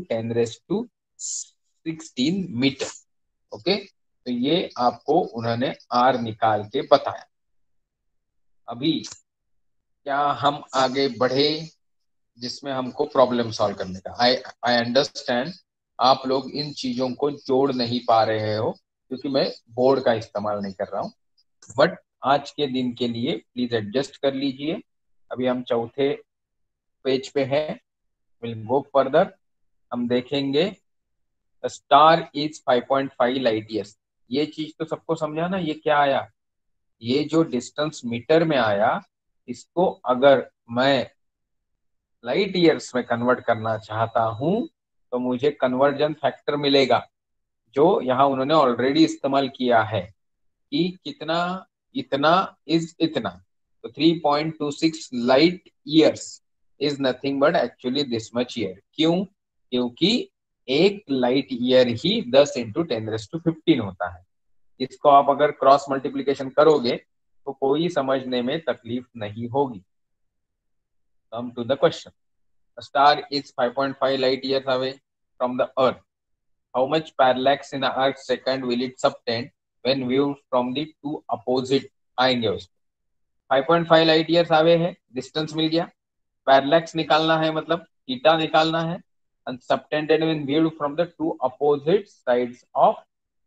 10⁻16 मीटर। ओके, तो ये आपको उन्होंने आर निकाल के बताया। अभी क्या हम आगे बढ़े जिसमें हमको प्रॉब्लम सॉल्व करने का? आई अंडरस्टैंड आप लोग इन चीजों को जोड़ नहीं पा रहे हो, क्योंकि मैं बोर्ड का इस्तेमाल नहीं कर रहा हूँ, बट आज के दिन के लिए प्लीज एडजस्ट कर लीजिए। अभी हम चौथे पेज पे हैं, विल गो फर्दर। हम देखेंगे स्टार इज 5.5 लाइट ईयर्स। ये चीज तो सबको समझा ना, ये क्या आया, ये जो डिस्टेंस मीटर में आया, इसको अगर मैं लाइट ईयर्स में कन्वर्ट करना चाहता हूं तो मुझे कन्वर्जन फैक्टर मिलेगा, जो यहाँ उन्होंने ऑलरेडी इस्तेमाल किया है कि कितना, इतना इज इतना। तो 3.26 light years is nothing but actually this much year. क्यों? क्योंकि एक लाइट ईयर ही 10 × 10⁻15 होता है। इसको आप अगर क्रॉस मल्टीप्लीकेशन करोगे तो कोई समझने में तकलीफ नहीं होगी। Come to the question. A star is 5.5 light years away from the Earth. How much parallax in a arc second will it subtend when viewed from the two opposite? आएंगे उसको। 5.5 लाइट ईयर्स आवे है, distance मिल गया, parallax निकालना है मतलब theta निकालना है, and subtended when viewed from the two opposite sides of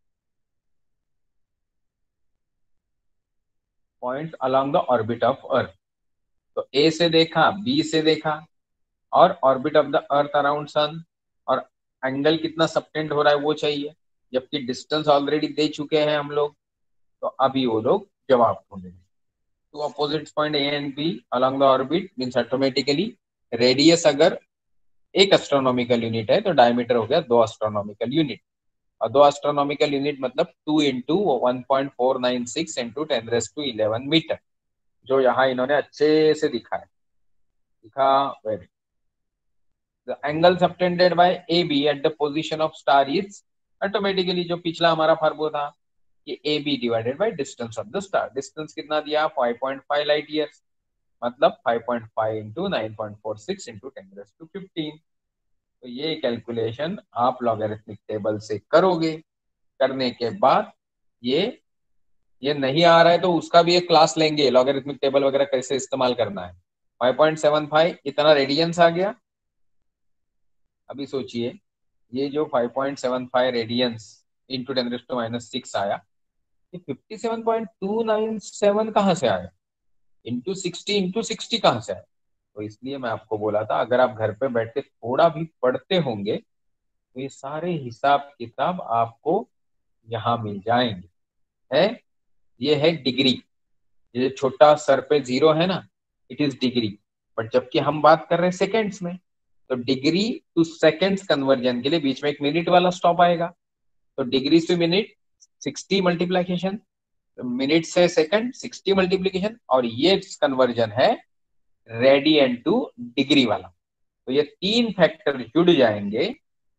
points along the orbit of Earth. तो A से देखा, B से देखा, और orbit of the earth around sun, और एंगल कितना सबटेंड हो रहा है वो चाहिए, जबकि डिस्टेंस ऑलरेडी दे चुके हैं हम लोग। तो अभी वो लोग जवाब ढूंढेंगे। Two opposite point A and B along the orbit means automatically radius अगर एक एस्ट्रोनॉमिकल यूनिट है तो डायमीटर हो गया 2 एस्ट्रोनॉमिकल यूनिट, और 2 एस्ट्रोनॉमिकल यूनिट मतलब 2 × 1.496 × 10⁻11 मीटर, जो यहाँ इन्होंने अच्छे से दिखा है। दिखा very. The angle subtended by AB at the position of star is automatically जो पिछला हमारा फार्मूला था कि AB divided by distance of the star। Distance कितना दिया? 5.5 लाइट ईयर्स, मतलब 5.5 × 9.46 × 10⁻15। तो ये कैलकुलेशन आप लॉगरिथमिक टेबल से करोगे। करने के बाद ये नहीं आ रहा है तो उसका भी एक क्लास लेंगे, लॉगरिथमिक टेबल वगैरह कैसे इस्तेमाल करना है। 5.75 इतना रेडियंस आ गया। अभी सोचिए, ये जो 5.75 रेडियंस इंटू 10⁻6 आया, ये 57.297 कहाँ से आया? इंटू 60 कहाँ से आया? तो इसलिए मैं आपको बोला था अगर आप घर पे बैठ के थोड़ा भी पढ़ते होंगे तो ये सारे हिसाब किताब आपको यहाँ मिल जाएंगे। है ये है डिग्री, ये छोटा सर पे 0 है ना, इट इज डिग्री। बट जबकि हम बात कर रहे हैं सेकेंड्स में, तो डिग्री टू सेकेंड्स कन्वर्जन के लिए बीच में एक मिनट वाला स्टॉप आएगा। तो डिग्री से मिनट 60 मल्टीप्लीकेशन, मिनट से सेकंड 60 मल्टीप्लीकेशन, और ये कन्वर्जन है रेडियन टू डिग्री वाला। तो ये 3 फैक्टर जुड़ जाएंगे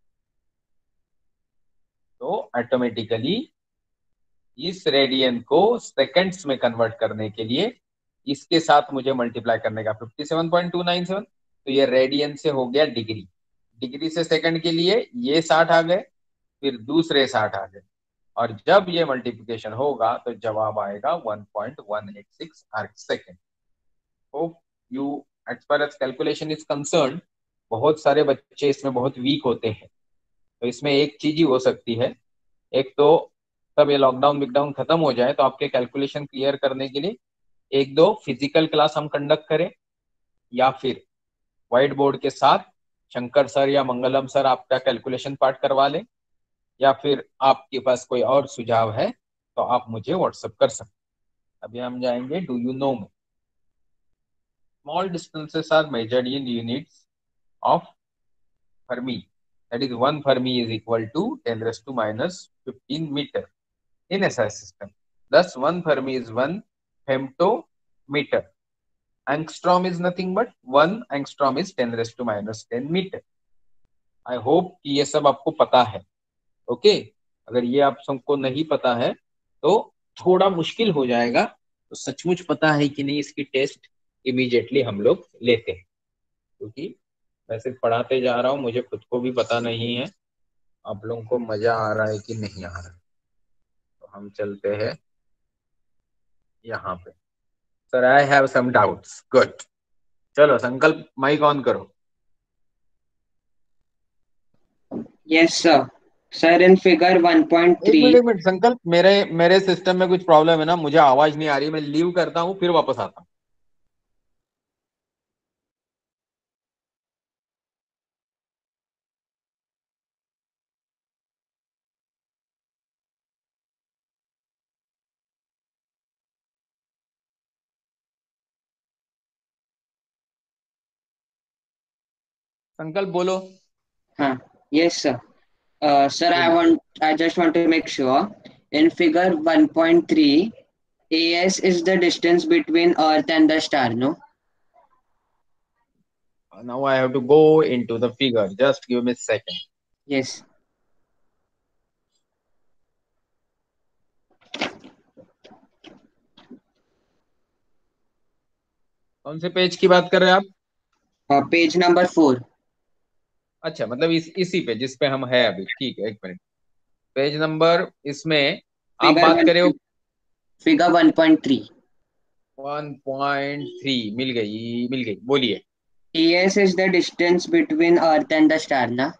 तो ऑटोमेटिकली इस रेडियन को सेकंड्स में कन्वर्ट करने के लिए इसके साथ मुझे मल्टीप्लाई करने का 57.297, तो ये रेडियन से हो गया डिग्री। डिग्री से सेकंड के लिए ये 60 आ गए, फिर दूसरे 60 आ गए, और जब ये मल्टीप्लिकेशन होगा तो जवाब आएगा 1.186 arc second. Hope you as far as calculation is concern, बहुत सारे बच्चे इसमें बहुत वीक होते हैं। तो इसमें एक चीज ही हो सकती है, एक तो तब ये लॉकडाउन विकडाउन खत्म हो जाए तो आपके कैलकुलेशन क्लियर करने के लिए 1-2 फिजिकल क्लास हम कंडक्ट करें, या फिर व्हाइट बोर्ड के साथ शंकर सर या मंगलम सर आपका कैलकुलेशन पार्ट करवा लें, या फिर आपके पास कोई और सुझाव है तो आप मुझे व्हाट्सएप कर सकते। अभी हम जाएंगे डू यू नो में। Small distances are measured in units of fermi, that is 1 fermi is equal to 10⁻15 metre in SI system. Thus, 1 Fermi is 1 femtometer. Angstrom is nothing but 1 angstrom is 10⁻10 meter. I hope कि ये सब आपको पता है। Okay अगर ये आप सबको नहीं पता है तो थोड़ा मुश्किल हो जाएगा, तो सचमुच पता है कि नहीं इसकी टेस्ट इमीडिएटली हम लोग लेते हैं, क्योंकि मैं सिर्फ पढ़ाते जा रहा हूँ, मुझे खुद को भी पता नहीं है आप लोगों को मजा आ रहा है कि नहीं आ रहा है। हम चलते हैं यहाँ पे। Sir I have some doubts. Good, चलो संकल्प माइक ऑन करो। Yes sir. Sir in figure 1.3 एक मिनट संकल्प, मेरे सिस्टम में कुछ प्रॉब्लम है ना, मुझे आवाज नहीं आ रही, मैं लीव करता हूँ फिर वापस आता हूँ। संकल्प बोलो। हाँ yes sir. Sir I just want to make sure in figure 1.3 AS is the distance between Earth and the star, no? Now I have to go into the figure. Just give me a second. Yes. कौन से page की बात कर रहे हैं आप? Page number 4. अच्छा, मतलब इसी पे जिस पे हम है अभी। ठीक है, एक मिनट। पेज नंबर इसमें आप फिगर बात करे हो। फिगर 1.3. 1.3 मिल गई, बोलिए। AS is the distance between Earth and the star, ना?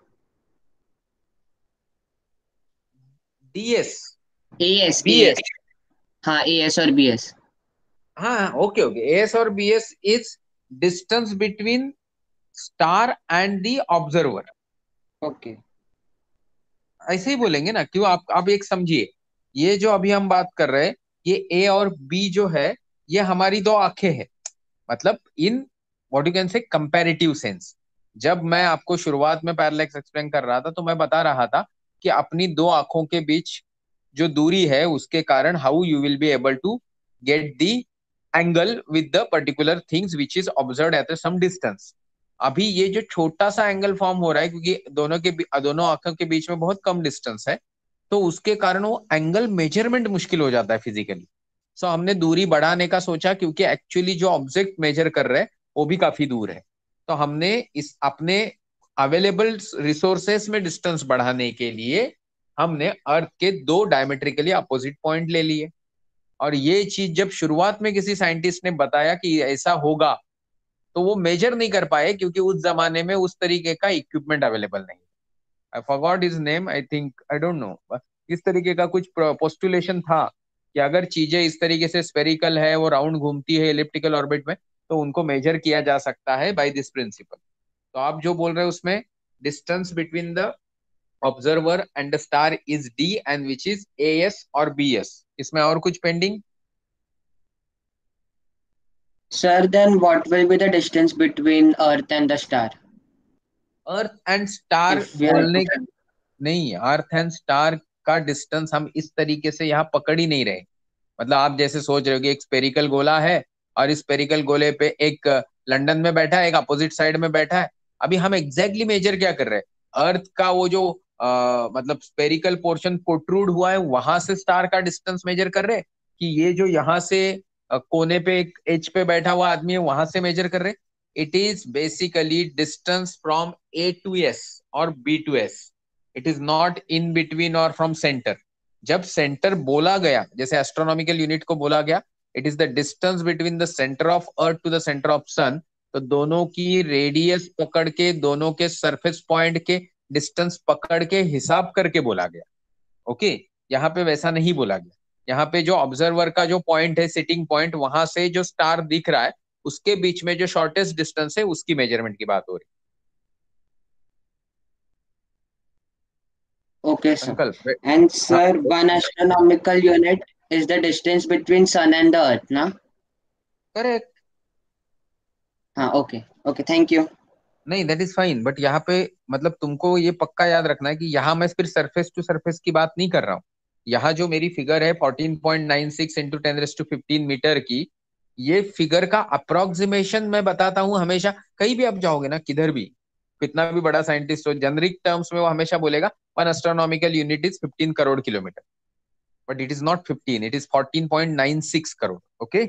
DS, AS, BS। AS. हाँ, AS और BS. हाँ, ओके ओके। एस और BS is distance between star and the observer. Okay. ऐसे ही बोलेंगे ना, क्यों? आप एक समझिए, ये जो अभी हम बात कर रहे हैं, ये ए और बी जो है, ये हमारी दो आंखें हैं। मतलब in what you can say comparative sense. जब मैं आपको शुरुआत में पैरेलैक्स एक्सप्लेन कर रहा था, तो मैं बता रहा था कि अपनी दो आंखों के बीच जो दूरी है, उसके कारण how you will be able to get the angle with the particular things which is observed at some distance. अभी ये जो छोटा सा एंगल फॉर्म हो रहा है, क्योंकि दोनों आंखों के बीच में बहुत कम डिस्टेंस है, तो उसके कारण वो एंगल मेजरमेंट मुश्किल हो जाता है फिजिकली। सो हमने दूरी बढ़ाने का सोचा, क्योंकि एक्चुअली जो ऑब्जेक्ट मेजर कर रहे हैं वो भी काफी दूर है। तो हमने इस अपने अवेलेबल रिसोर्सेस में डिस्टेंस बढ़ाने के लिए हमने अर्थ के दो डायमेट्रिकली अपोजिट पॉइंट ले लिए। और ये चीज जब शुरुआत में किसी साइंटिस्ट ने बताया कि ऐसा होगा, तो वो मेजर नहीं कर पाए, क्योंकि उस जमाने में उस तरीके का इक्विपमेंट अवेलेबल नहीं। I forgot his name, I think, I don't know. इस तरीके का कुछ पोस्टुलेशन था कि अगर चीजें इस तरीके से स्पेरिकल है, वो राउंड घूमती है इलिप्टिकल ऑर्बिट में, तो उनको मेजर किया जा सकता है बाय दिस प्रिंसिपल। तो आप जो बोल रहे हैं उसमें distance between the observer and the star is D, and which is AS और BS। इसमें और कुछ pending? Sir, then what will be the distance between Earth and the star? Earth and star If we are बोलने to... नहीं, earth and star का distance हम इस तरीके से यहाँ पकड़ ही नहीं रहे। मतलब आप जैसे सोच रहे हो कि एक स्पेरिकल गोला है, और इस स्पेरिकल गोले पे एक लंदन में बैठा है, एक अपोजिट साइड में बैठा है। अभी हम एग्जैक्टली मेजर क्या कर रहे हैं? अर्थ का वो जो मतलब स्पेरिकल पोर्शन प्रोट्रूड हुआ है, वहां से स्टार का डिस्टेंस मेजर कर रहे हैं, कि ये जो यहाँ से कोने पे एक एज पे बैठा हुआ आदमी है, वहां से मेजर कर रहे हैं। It is basically distance from A to S और B to S। It is not in between और फ्रॉम सेंटर। जब सेंटर बोला गया, जैसे एस्ट्रोनॉमिकल यूनिट को बोला गया, it is the distance between the centre of earth to the centre of sun. तो दोनों की रेडियस पकड़ के, दोनों के सरफेस पॉइंट के डिस्टेंस पकड़ के हिसाब करके बोला गया। ओके, यहाँ पे वैसा नहीं बोला गया। यहाँ पे जो ऑब्जर्वर का जो पॉइंट है, सिटिंग पॉइंट, वहां से जो स्टार दिख रहा है, उसके बीच में जो शॉर्टेस्ट डिस्टेंस है, उसकी मेजरमेंट की बात हो रही Okay, है। sir. संकल्प। And हाँ, sir, one astronomical unit is the distance between sun and the earth, na? Correct. हाँ, okay. Okay, thank you. नहीं, दैट इज फाइन, बट यहाँ पे मतलब तुमको ये पक्का याद रखना है कि यहाँ मैं सिर्फ सरफेस टू सरफेस की बात नहीं कर रहा हूँ। यहाँ जो मेरी फिगर है 14.96 इंटू 10⁻15 मीटर की, ये फिगर का अप्रोक्सीमेशन मैं बताता हूँ हमेशा। कहीं भी आप जाओगे ना, किधर भी, कितना भी बड़ा साइंटिस्ट हो, जेनरिक टर्म्स में वो हमेशा बोलेगा 1 astronomical unit is 15 crore kilometre. But it is not 15, it is 14.96 crore. Okay,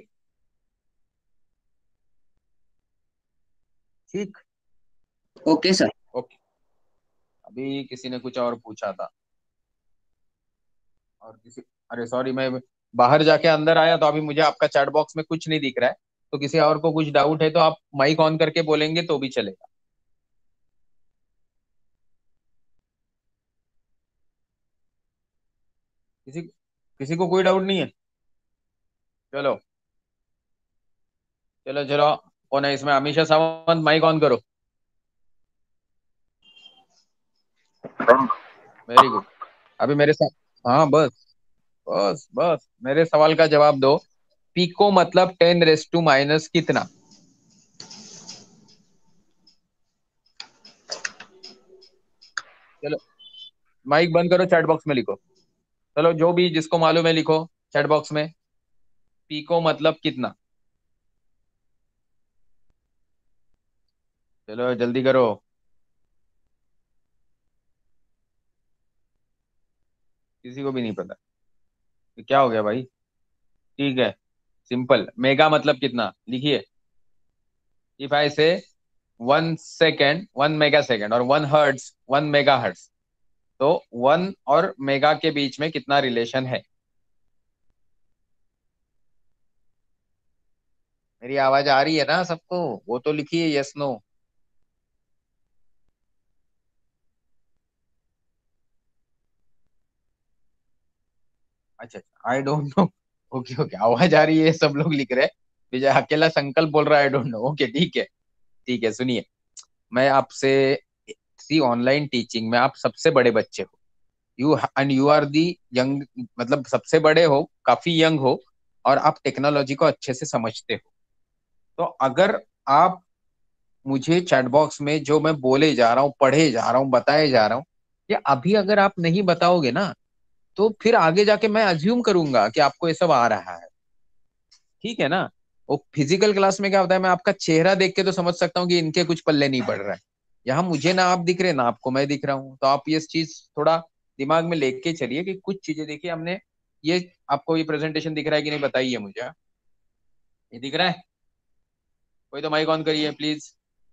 ठीक। Okay, sir. ओके, अभी किसी ने कुछ और पूछा था, और किसी, अरे सॉरी, मैं बाहर जाके अंदर आया, तो अभी मुझे आपका चैट बॉक्स में कुछ नहीं दिख रहा है। तो किसी और को कुछ डाउट है तो आप माइक ऑन करके बोलेंगे तो भी चलेगा। किसी किसी को कोई डाउट नहीं है? चलो चलो चलो, कौन है इसमें? अमीषा सावंत, माइक ऑन करो। Very good. अभी मेरे साथ, हाँ, बस बस बस मेरे सवाल का जवाब दो। पीको मतलब 10⁻⁻ कितना? चलो, माइक बंद करो, चैट बॉक्स में लिखो। चलो, जो भी जिसको मालूम है लिखो चैट बॉक्स में, पीको मतलब कितना? चलो जल्दी करो। किसी को भी नहीं पता तो क्या हो गया भाई? ठीक है, सिंपल। मेगा मतलब कितना लिखिए। इफ आई से 1 सेकेंड, 1 मेगा सेकेंड, और 1 हर्ट्स, 1 मेगा हर्ट्स, तो 1 और मेगा के बीच में कितना रिलेशन है? मेरी आवाज आ रही है ना सबको? वो तो लिखिए यस नो। अच्छा अच्छा, I don't know. Okay okay, आवाज आ रही है, सब लोग लिख रहे हैं। विजय अकेला संकल्प बोल रहा है आई डोंट नो। ओके ठीक है। ठीक है, सुनिए। मैं आपसे, सी ऑनलाइन टीचिंग में आप सबसे बड़े बच्चे हो। यू आर दी यंग, मतलब सबसे बड़े हो, काफी यंग हो, और आप टेक्नोलॉजी को अच्छे से समझते हो। तो अगर आप मुझे चैट बॉक्स में जो मैं बोले जा रहा हूँ, पढ़े जा रहा हूँ, बताए जा रहा हूँ, ये अभी अगर आप नहीं बताओगे ना, तो फिर आगे जाके मैं अज्यूम करूंगा कि आपको ये सब आ रहा है। ठीक है ना? वो फिजिकल क्लास में क्या होता है, मैं आपका चेहरा देख के तो समझ सकता हूँ कि इनके कुछ पल्ले नहीं पड़ रहा है। यहाँ मुझे ना आप दिख रहे ना आपको मैं दिख रहा हूँ, तो आप ये चीज थोड़ा दिमाग में लेके चलिए कि कुछ चीजें देखिए हमने। ये आपको ये प्रेजेंटेशन दिख रहा है कि नहीं बताइए मुझे। ये दिख रहा है? कोई तो माइक ऑन करिए please.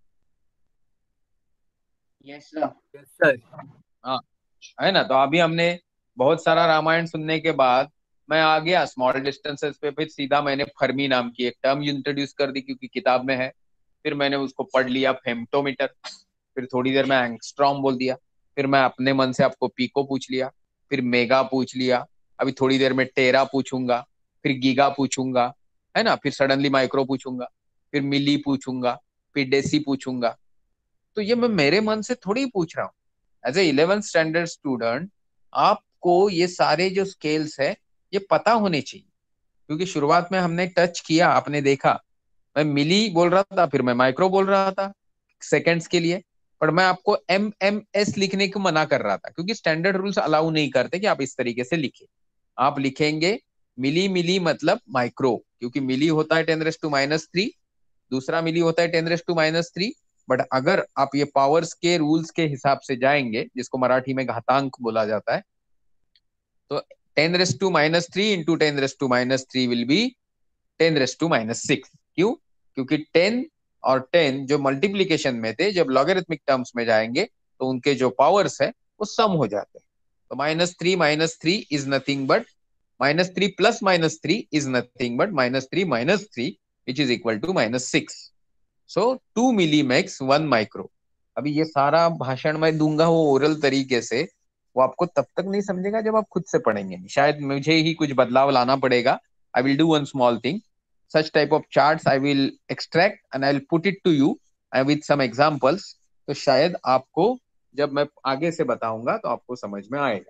Yes sir. Yes sir. हाँ, है ना? तो अभी हमने बहुत सारा रामायण सुनने के बाद मैं आ गया स्मॉल डिस्टेंसेस पे, फिर सीधा मैंने फर्मी नाम की एक टर्म इंट्रोड्यूस कर दी क्योंकि किताब में है। फिर मैंने उसको पढ़ लिया, फेम्टोमीटर। फिर थोड़ी देर में एंगस्ट्रॉम बोल दिया। फिर मैं अपने मन से आपको पीको पूछ लिया। फिर मेगा पूछ लिया। अभी थोड़ी देर में टेरा पूछूंगा। फिर गीगा पूछूंगा, है ना? फिर सडनली माइक्रो पूछूंगा। फिर मिली पूछूंगा। फिर डेसी पूछूंगा। तो ये मैं मेरे मन से थोड़ी पूछ रहा हूँ। As a 11th standard student, आपको ये सारे जो स्केल्स है ये पता होने चाहिए। क्योंकि शुरुआत में हमने टच किया, आपने देखा, मैं मिली बोल रहा था, फिर मैं माइक्रो बोल रहा था सेकंड्स के लिए। पर मैं आपको एमएमएस लिखने को मना कर रहा था क्योंकि स्टैंडर्ड रूल्स अलाउ नहीं करते कि आप इस तरीके से लिखे। आप लिखेंगे मिली, मिली मतलब माइक्रो, क्योंकि मिली होता है 10⁻⁻3, दूसरा मिली होता है 10⁻⁻3। बट अगर आप ये पावर्स के रूल्स के हिसाब से जाएंगे, जिसको मराठी में घातांक बोला जाता है, तो 10⁻³ इंटू 10⁻³ विल बी 10⁻⁻6। क्यों? क्योंकि 10 और 10 जो मल्टीप्लीकेशन में थे, जब लॉगरिथमिक टर्म्स में जाएंगे तो उनके जो पावर्स है वो सम हो जाते हैं। तो -3 - 3 is nothing but, -3 plus -3 is nothing but -3 - 3 which is equal to -6। So 2 milli max 1 micro. अभी ये सारा भाषण मैं दूंगा वो ओरल तरीके से, वो आपको तब तक नहीं समझेगा जब आप खुद से पढ़ेंगे नहीं। शायद मुझे ही कुछ बदलाव लाना पड़ेगा। I will do one small thing, such type of charts I will extract and I will put it to you with some examples। तो शायद आपको जब मैं आगे से बताऊंगा तो आपको समझ में आएगा।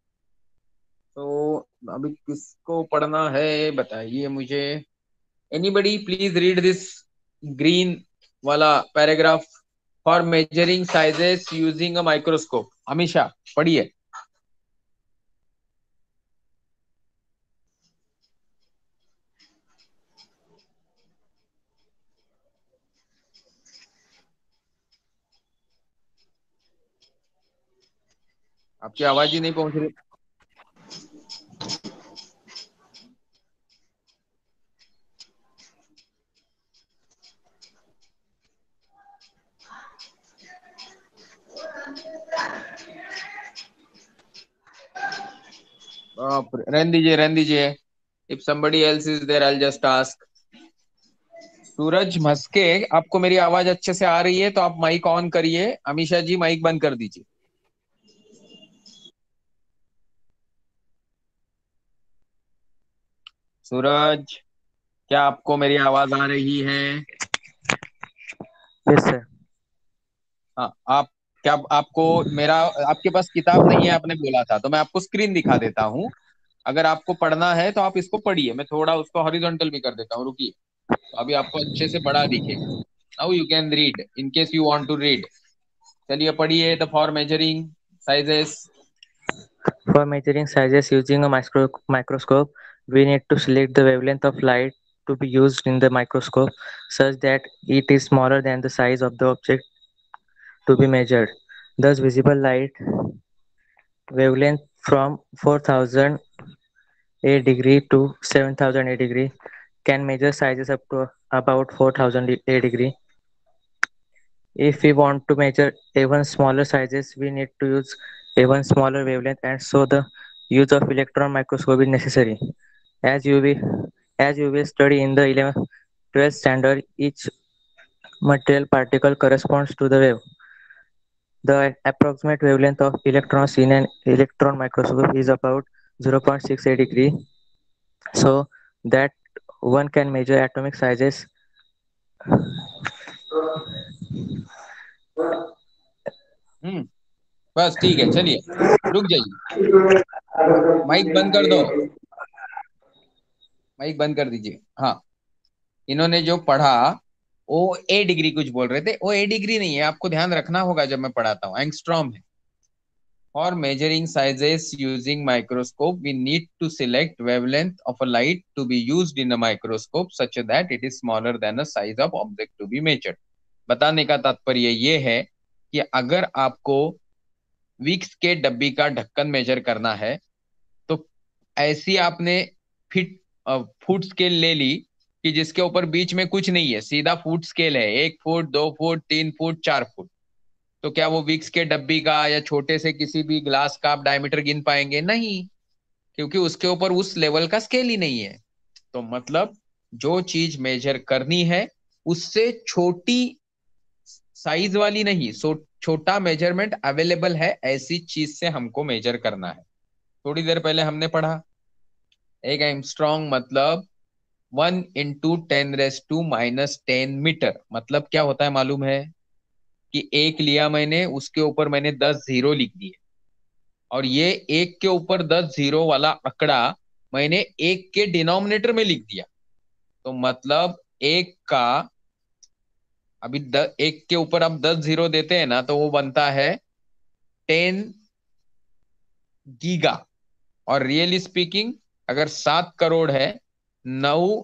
तो अभी किसको पढ़ना है बताइए मुझे। Anybody please read this green वाला paragraph, for measuring sizes using a microscope. हमेशा पढ़िए। आपकी आवाज ही नहीं पहुंच रही। रहने दीजिए, रहने दीजिए। If somebody else is there I'll just ask। Suraj Maske, आपको मेरी आवाज अच्छे से आ रही है तो आप माइक ऑन करिए। अमीषा जी माइक बंद कर दीजिए। सूरज, क्या आपको मेरी आवाज आ रही है? Yes sir. हाँ, आप क्या, आपको मेरा, आपके पास किताब नहीं है आपने बोला था, तो मैं आपको स्क्रीन दिखा देता हूँ। अगर आपको पढ़ना है तो आप इसको पढ़िए। मैं थोड़ा उसको हॉरिजॉन्टल भी कर देता हूँ, रुकिए। तो अभी आपको अच्छे से बड़ा दिखेगा। Now you can read in case you want to read. चलिए पढ़िए। The for measuring sizes. For measuring sizes using a microscope, we need to select the wavelength of light to be used in the microscope such that it is smaller than the size of the object to be measured. Thus, visible light wavelength from 4000 A degree to 7000 A degree can measure sizes up to about 4000 A degree. If we want to measure even smaller sizes, we need to use even smaller wavelength, and so the use of electron microscope is necessary. As you will study in the 11th 12th standard, each material particle corresponds to the wave. The approximate wavelength of electrons in an electron microscope is about 0.68 degree, so that one can measure atomic sizes. बस ठीक है, चलिए रुक जाइए, mic बंद कर दो, mic बंद कर दीजिए। हाँ, इन्होंने जो पढ़ा वो ए डिग्री कुछ बोल रहे थे, वो ए डिग्री नहीं है, आपको ध्यान रखना होगा जब मैं पढ़ाता हूँ, एंगस्ट्रॉम है। For measuring sizes using microscope, we need to select wavelength of a light to be used in a microscope such that it is smaller than the size of object to be measured. बताने का तात्पर्य ये है कि अगर आपको Vicks के डब्बी का ढक्कन मेजर करना है तो ऐसी आपने फुट स्केल ले ली कि जिसके ऊपर बीच में कुछ नहीं है, सीधा फुट स्केल है, 1 फुट 2 फुट 3 फुट 4 फुट। तो क्या वो विक्स के डब्बी का या छोटे से किसी भी ग्लास का आप डायमीटर गिन पाएंगे? नहीं, क्योंकि उसके ऊपर उस लेवल का स्केल ही नहीं है। तो मतलब जो चीज मेजर करनी है उससे छोटी साइज वाली नहीं, छोटा मेजरमेंट अवेलेबल है, ऐसी चीज से हमको मेजर करना है। थोड़ी देर पहले हमने पढ़ा एक एंगस्ट्रॉम मतलब 1 × 10⁻⁻10 मीटर। मतलब क्या होता है मालूम है कि एक लिया मैंने, उसके ऊपर मैंने 10 जीरो लिख दिए, और ये एक के ऊपर 10 जीरो वाला आंकड़ा मैंने एक के डिनोमिनेटर में लिख दिया। तो मतलब एक का अभी एक के ऊपर आप 10 जीरो देते हैं ना, तो वो बनता है 10 गीगा। और रियली स्पीकिंग अगर 7 करोड़ है, 9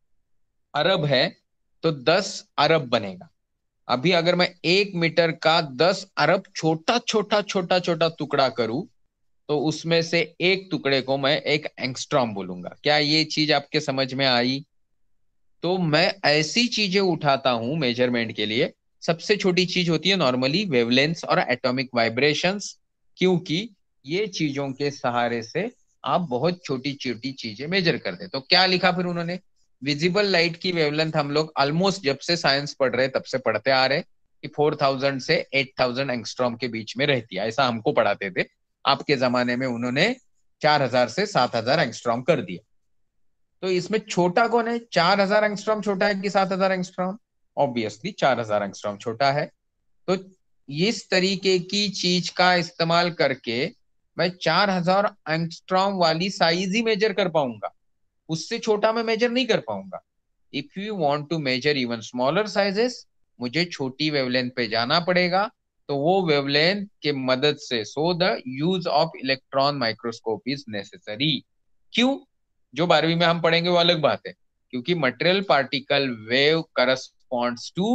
अरब है, तो 10 अरब बनेगा। अभी अगर मैं 1 मीटर का 10 अरब छोटा छोटा छोटा छोटा टुकड़ा करूं तो उसमें से एक टुकड़े को मैं एक एंगस्ट्रॉम बोलूंगा। क्या ये चीज आपके समझ में आई? तो मैं ऐसी चीजें उठाता हूं मेजरमेंट के लिए। सबसे छोटी चीज होती है नॉर्मली वेवलेंथ्स और एटॉमिक वाइब्रेशंस, क्योंकि ये चीजों के सहारे से आप बहुत छोटी छोटी चीजें मेजर कर दे। तो क्या लिखा फिर उन्होंने? विजिबल लाइट की वेवलेंथ हम लोग ऑलमोस्ट जब से साइंस पढ़ रहे तब से पढ़ते आ रहे कि 4000 से 8000 एंगस्ट्रॉम के बीच में रहती है, ऐसा हमको पढ़ाते थे। आपके जमाने में उन्होंने 4000 से 7000 एंगस्ट्रॉम कर दिया। तो इसमें छोटा कौन है? 4000 एंगस्ट्रॉम छोटा है कि 7000 एंगस्ट्रॉम? ऑब्वियसली 4000 एंगस्ट्रॉम छोटा है। तो इस तरीके की चीज का इस्तेमाल करके मैं 4000 एंगस्ट्रॉम वाली साइज ही मेजर कर पाऊंगा, उससे छोटा मैं मेजर नहीं कर पाऊंगा। If you want to measure even smaller sizes, मुझे छोटी वेवलेंथ पे जाना पड़ेगा। तो वो वेवलेंथ के मदद से so the use of electron microscope is necessary. क्यों? जो 12वीं में हम पढ़ेंगे वो अलग बात है, क्योंकि material particle wave corresponds to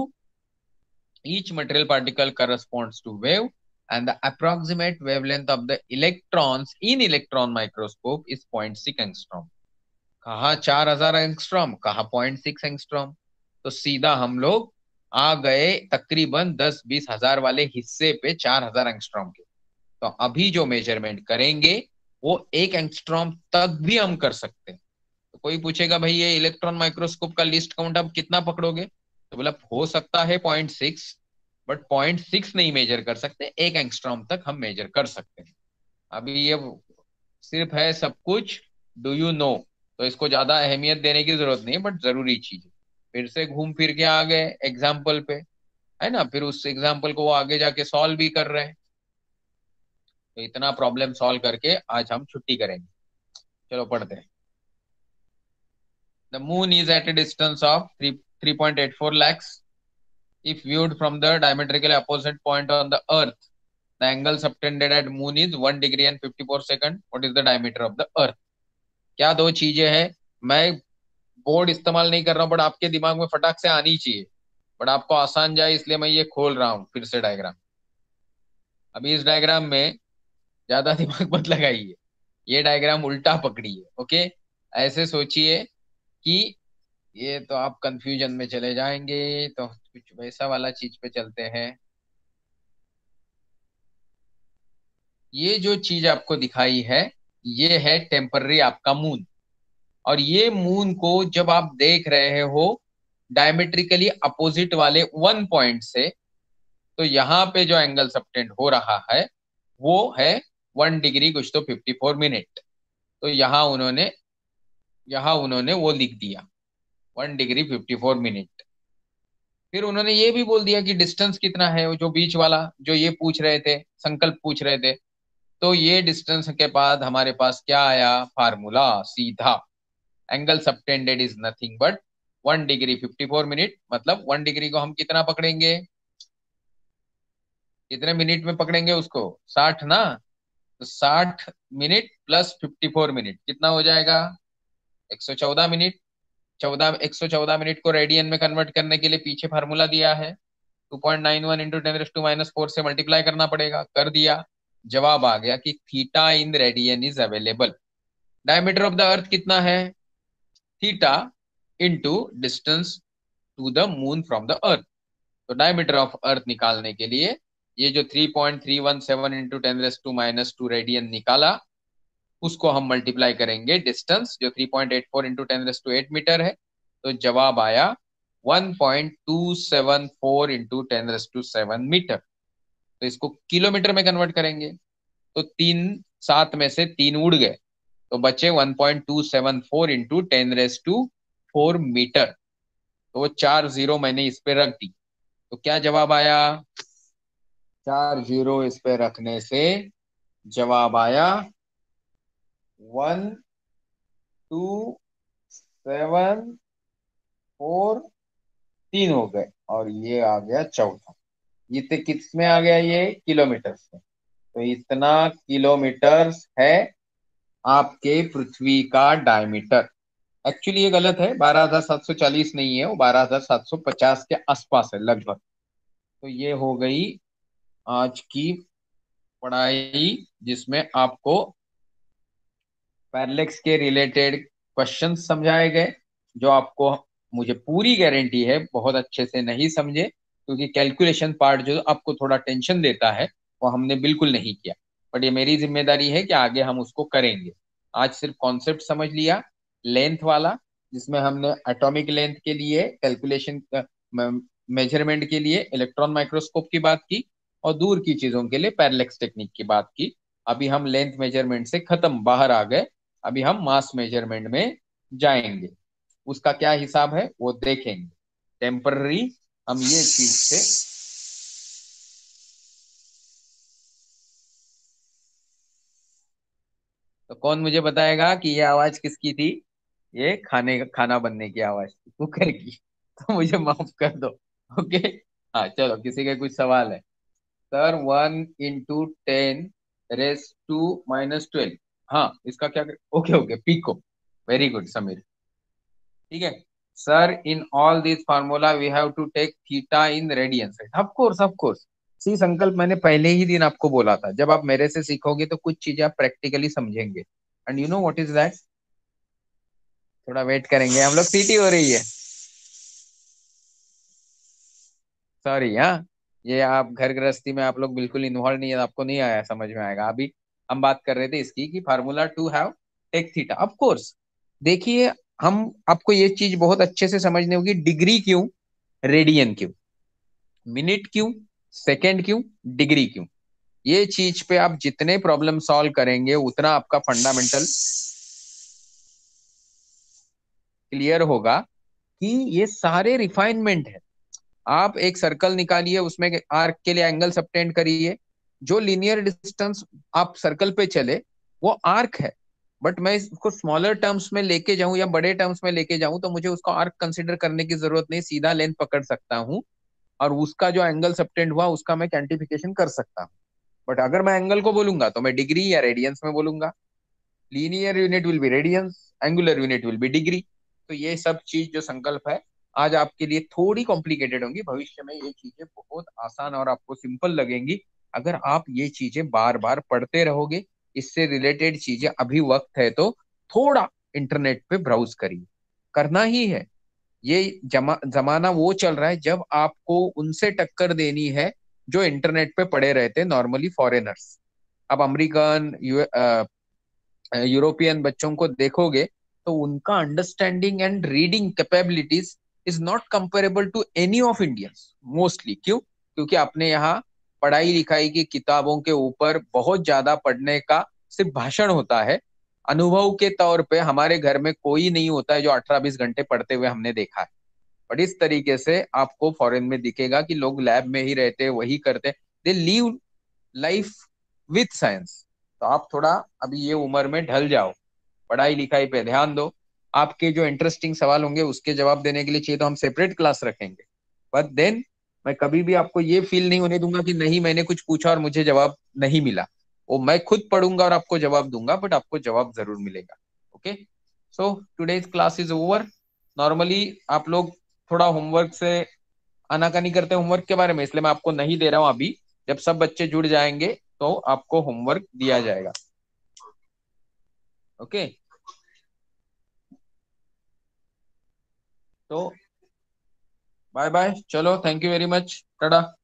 each material particle corresponds to wave, and the approximate wavelength of the electrons in electron microscope is 0.6 angstrom। कहा 4000 एंगस्ट्रॉम, कहा 0.6 एंगस्ट्रॉम। तो सीधा हम लोग आ गए तकरीबन 10-20 हजार वाले हिस्से पे 4000 एंगस्ट्रॉम के। तो अभी जो मेजरमेंट करेंगे वो 1 एंगस्ट्रॉम तक भी हम कर सकते हैं। तो कोई पूछेगा भाई ये इलेक्ट्रॉन माइक्रोस्कोप का लिस्ट काउंट आप कितना पकड़ोगे? तो बोला हो सकता है 0.6, बट 0.6 नहीं मेजर कर सकते, 1 एंगस्ट्रॉम तक हम मेजर कर सकते हैं। अभी ये सिर्फ है सब कुछ डू यू नो, तो इसको ज्यादा अहमियत देने की जरूरत नहीं है, बट जरूरी चीज है। फिर से घूम फिर के आ गए एग्जाम्पल पे, है ना? फिर उस एग्जाम्पल को वो आगे जाके सॉल्व भी कर रहे हैं। तो इतना प्रॉब्लम सॉल्व करके आज हम छुट्टी करेंगे। चलो पढ़ते हैं। The moon is at a distance of 3.84 lakhs if viewed from the diametrically opposite point on the earth. The angle subtended at moon is 1 degree and 54 second. What is the diameter of the earth? क्या दो चीजें हैं? मैं board इस्तेमाल नहीं कर रहा हूँ, बट आपके दिमाग में फटाक से आनी चाहिए, बट आपको आसान जाए इसलिए मैं ये खोल रहा हूँ फिर से डायग्राम। अभी इस डायग्राम में ज्यादा दिमाग मत लगाइए, ये डायग्राम उल्टा पकड़िए। ओके, ऐसे सोचिए कि ये तो आप कंफ्यूजन में चले जाएंगे, तो कुछ वैसा वाला चीज पे चलते हैं। ये जो चीज आपको दिखाई है ये है टेम्पररी आपका मून, और ये मून को जब आप देख रहे हो डायमेट्रिकली अपोजिट वाले वन पॉइंट से, तो यहाँ पे जो एंगल सबटेंड हो रहा है वो है 1 डिग्री कुछ तो 54 मिनट। तो यहाँ उन्होंने वो लिख दिया 1 डिग्री 54 मिनट। फिर उन्होंने ये भी बोल दिया कि डिस्टेंस कितना है, वो जो बीच वाला जो ये पूछ रहे थे, संकल्प पूछ रहे थे। तो ये डिस्टेंस के बाद हमारे पास क्या आया, फार्मूला सीधा, angle subtended is nothing but 1 degree 54 minute. मतलब 1 डिग्री को हम कितना पकड़ेंगे, कितने मिनट में पकड़ेंगे उसको, 60 ना। तो 60 मिनट प्लस 54 मिनट कितना हो जाएगा, 114 मिनट। 114 मिनट को रेडियन में कन्वर्ट करने के लिए पीछे फार्मूला दिया है, 2.91 इंटू 10⁻⁴ से मल्टीप्लाई करना पड़ेगा, कर दिया। जवाब आ गया कि theta in radian is available. Diameter of the earth कितना है, theta into distance to the moon from the earth. तो डायमीटर ऑफ अर्थ निकालने के लिए ये जो 3.317 इंटू 10⁻² रेडियन निकाला, उसको हम मल्टीप्लाई करेंगे डिस्टेंस जो 3.84 इंटू 10⁸ मीटर है। तो जवाब आया 1.274 इंटू 10⁷ मीटर। तो इसको किलोमीटर में कन्वर्ट करेंगे, तो 3 7 में से 3 उड़ गए, तो बचे 1.274 इंटू 10⁴ मीटर। तो वो 4 जीरो मैंने इस पे रख दी। तो क्या जवाब आया, 4 जीरो इस पे रखने से जवाब आया 1.274, 3 हो गए, और ये आ गया चौथा। ये तो किस में आ गया, ये किलोमीटर में। तो इतना किलोमीटर है आपके पृथ्वी का डायमीटर। एक्चुअली ये गलत है, 12,740 नहीं है, वो 12,750 के आसपास है लगभग। तो ये हो गई आज की पढ़ाई, जिसमें आपको पैरेलैक्स के रिलेटेड क्वेश्चन समझाए गए, जो आपको मुझे पूरी गारंटी है बहुत अच्छे से नहीं समझे, क्योंकि कैलकुलेशन पार्ट जो आपको थोड़ा टेंशन देता है वो हमने बिल्कुल नहीं किया। बट ये मेरी जिम्मेदारी है कि आगे हम उसको करेंगे। आज सिर्फ कॉन्सेप्ट समझ लिया लेंथ वाला, जिसमें हमने एटॉमिक लेंथ के लिए कैलकुलेशन मेजरमेंट के लिए इलेक्ट्रॉन माइक्रोस्कोप की बात की, और दूर की चीजों के लिए पैरेलैक्स टेक्निक की बात की। अभी हम लेंथ मेजरमेंट से खत्म बाहर आ गए, अभी हम मास मेजरमेंट में जाएंगे। उसका क्या हिसाब है वो देखेंगे। टेम्पररी हम ये चीज से तो कौन मुझे बताएगा कि ये आवाज किसकी थी, ये खाना बनने की आवाज थी, कुकर की। तो मुझे माफ कर दो। ओके, हाँ चलो, किसी के कुछ सवाल है। सर 1 × 10⁻²⁻12, हाँ इसका क्या, okay okay, pico, very good Sameer. ठीक है sir, in all this formula we have to take theta in radians, of course of course. See Sankalp मैंने पहले ही दिन आपको बोला था, जब आप मेरे से सीखोगे तो कुछ चीजें आप प्रैक्टिकली समझेंगे। And you know what is that, थोड़ा वेट करेंगे हम लोग, सीटी हो रही है। सॉरी हाँ, ये आप घर गृहस्थी में आप लोग बिल्कुल इन्वॉल्व नहीं है, आपको नहीं आया, समझ में आएगा। अभी हम बात कर रहे थे इसकी कि formula to have take theta, of course. देखिए, हम आपको ये चीज बहुत अच्छे से समझनी होगी, डिग्री क्यों, रेडियन क्यों, मिनट क्यों, सेकंड क्यों, डिग्री क्यों। ये चीज पे आप जितने प्रॉब्लम सॉल्व करेंगे उतना आपका फंडामेंटल क्लियर होगा कि ये सारे रिफाइनमेंट है। आप एक सर्कल निकालिए, उसमें आर्क के लिए एंगल सबटेंड करिए, जो लीनियर डिस्टेंस आप सर्कल पे चले वो आर्क है। बट मैं इसको स्मॉलर टर्म्स में लेके जाऊं या बड़े टर्म्स में लेके जाऊं तो मुझे उसको आर्क कंसिडर करने की जरूरत नहीं, सीधा लेंथ पकड़ सकता हूं, और उसका जो एंगल सबटेंड हुआ उसका मैं क्वांटिफिकेशन कर सकता हूं। बट अगर मैं एंगल को बोलूंगा तो मैं डिग्री या रेडियंस में बोलूंगा। Linear unit will be radians, angular unit will be degree. तो ये सब चीज जो संकल्प है आज आपके लिए थोड़ी कॉम्प्लिकेटेड होंगी, भविष्य में ये चीजें बहुत आसान और आपको सिंपल लगेंगी अगर आप ये चीजें बार बार पढ़ते रहोगे। इससे रिलेटेड चीजें अभी वक्त है तो थोड़ा इंटरनेट पे ब्राउज करिए, करना ही है। ये जमाना वो चल रहा है जब आपको उनसे टक्कर देनी है जो इंटरनेट पे पड़े रहते हैं, नॉर्मली फॉरेनर्स। अब अमेरिकन यूरोपियन बच्चों को देखोगे तो उनका understanding and reading capabilities is not comparable to any of Indians mostly. क्यों? क्योंकि अपने यहाँ पढ़ाई लिखाई की किताबों के ऊपर बहुत ज्यादा पढ़ने का सिर्फ भाषण होता है। अनुभव के तौर पे हमारे घर में कोई नहीं होता है जो 18-20 घंटे पढ़ते हुए हमने देखा है। बट इस तरीके से आपको फॉरेन में दिखेगा कि लोग लैब में ही रहते, वही करते, they live life with science. तो आप थोड़ा अभी ये उम्र में ढल जाओ, पढ़ाई लिखाई पे ध्यान दो। आपके जो इंटरेस्टिंग सवाल होंगे उसके जवाब देने के लिए चाहिए तो हम सेपरेट क्लास रखेंगे, बट देन मैं कभी भी आपको ये फील नहीं होने दूंगा कि नहीं मैंने कुछ पूछा और मुझे जवाब नहीं मिला। वो मैं खुद पढ़ूंगा और आपको जवाब दूंगा, बट आपको जवाब जरूर मिलेगा। Okay, so today's class is over. Normally आप लोग थोड़ा होमवर्क से आनाकानी करते हैं होमवर्क के बारे में, इसलिए मैं आपको नहीं दे रहा हूं अभी। जब सब बच्चे जुड़ जाएंगे तो आपको होमवर्क दिया जाएगा। ओके, तो बाय बाय, चलो, thank you very much, Tata.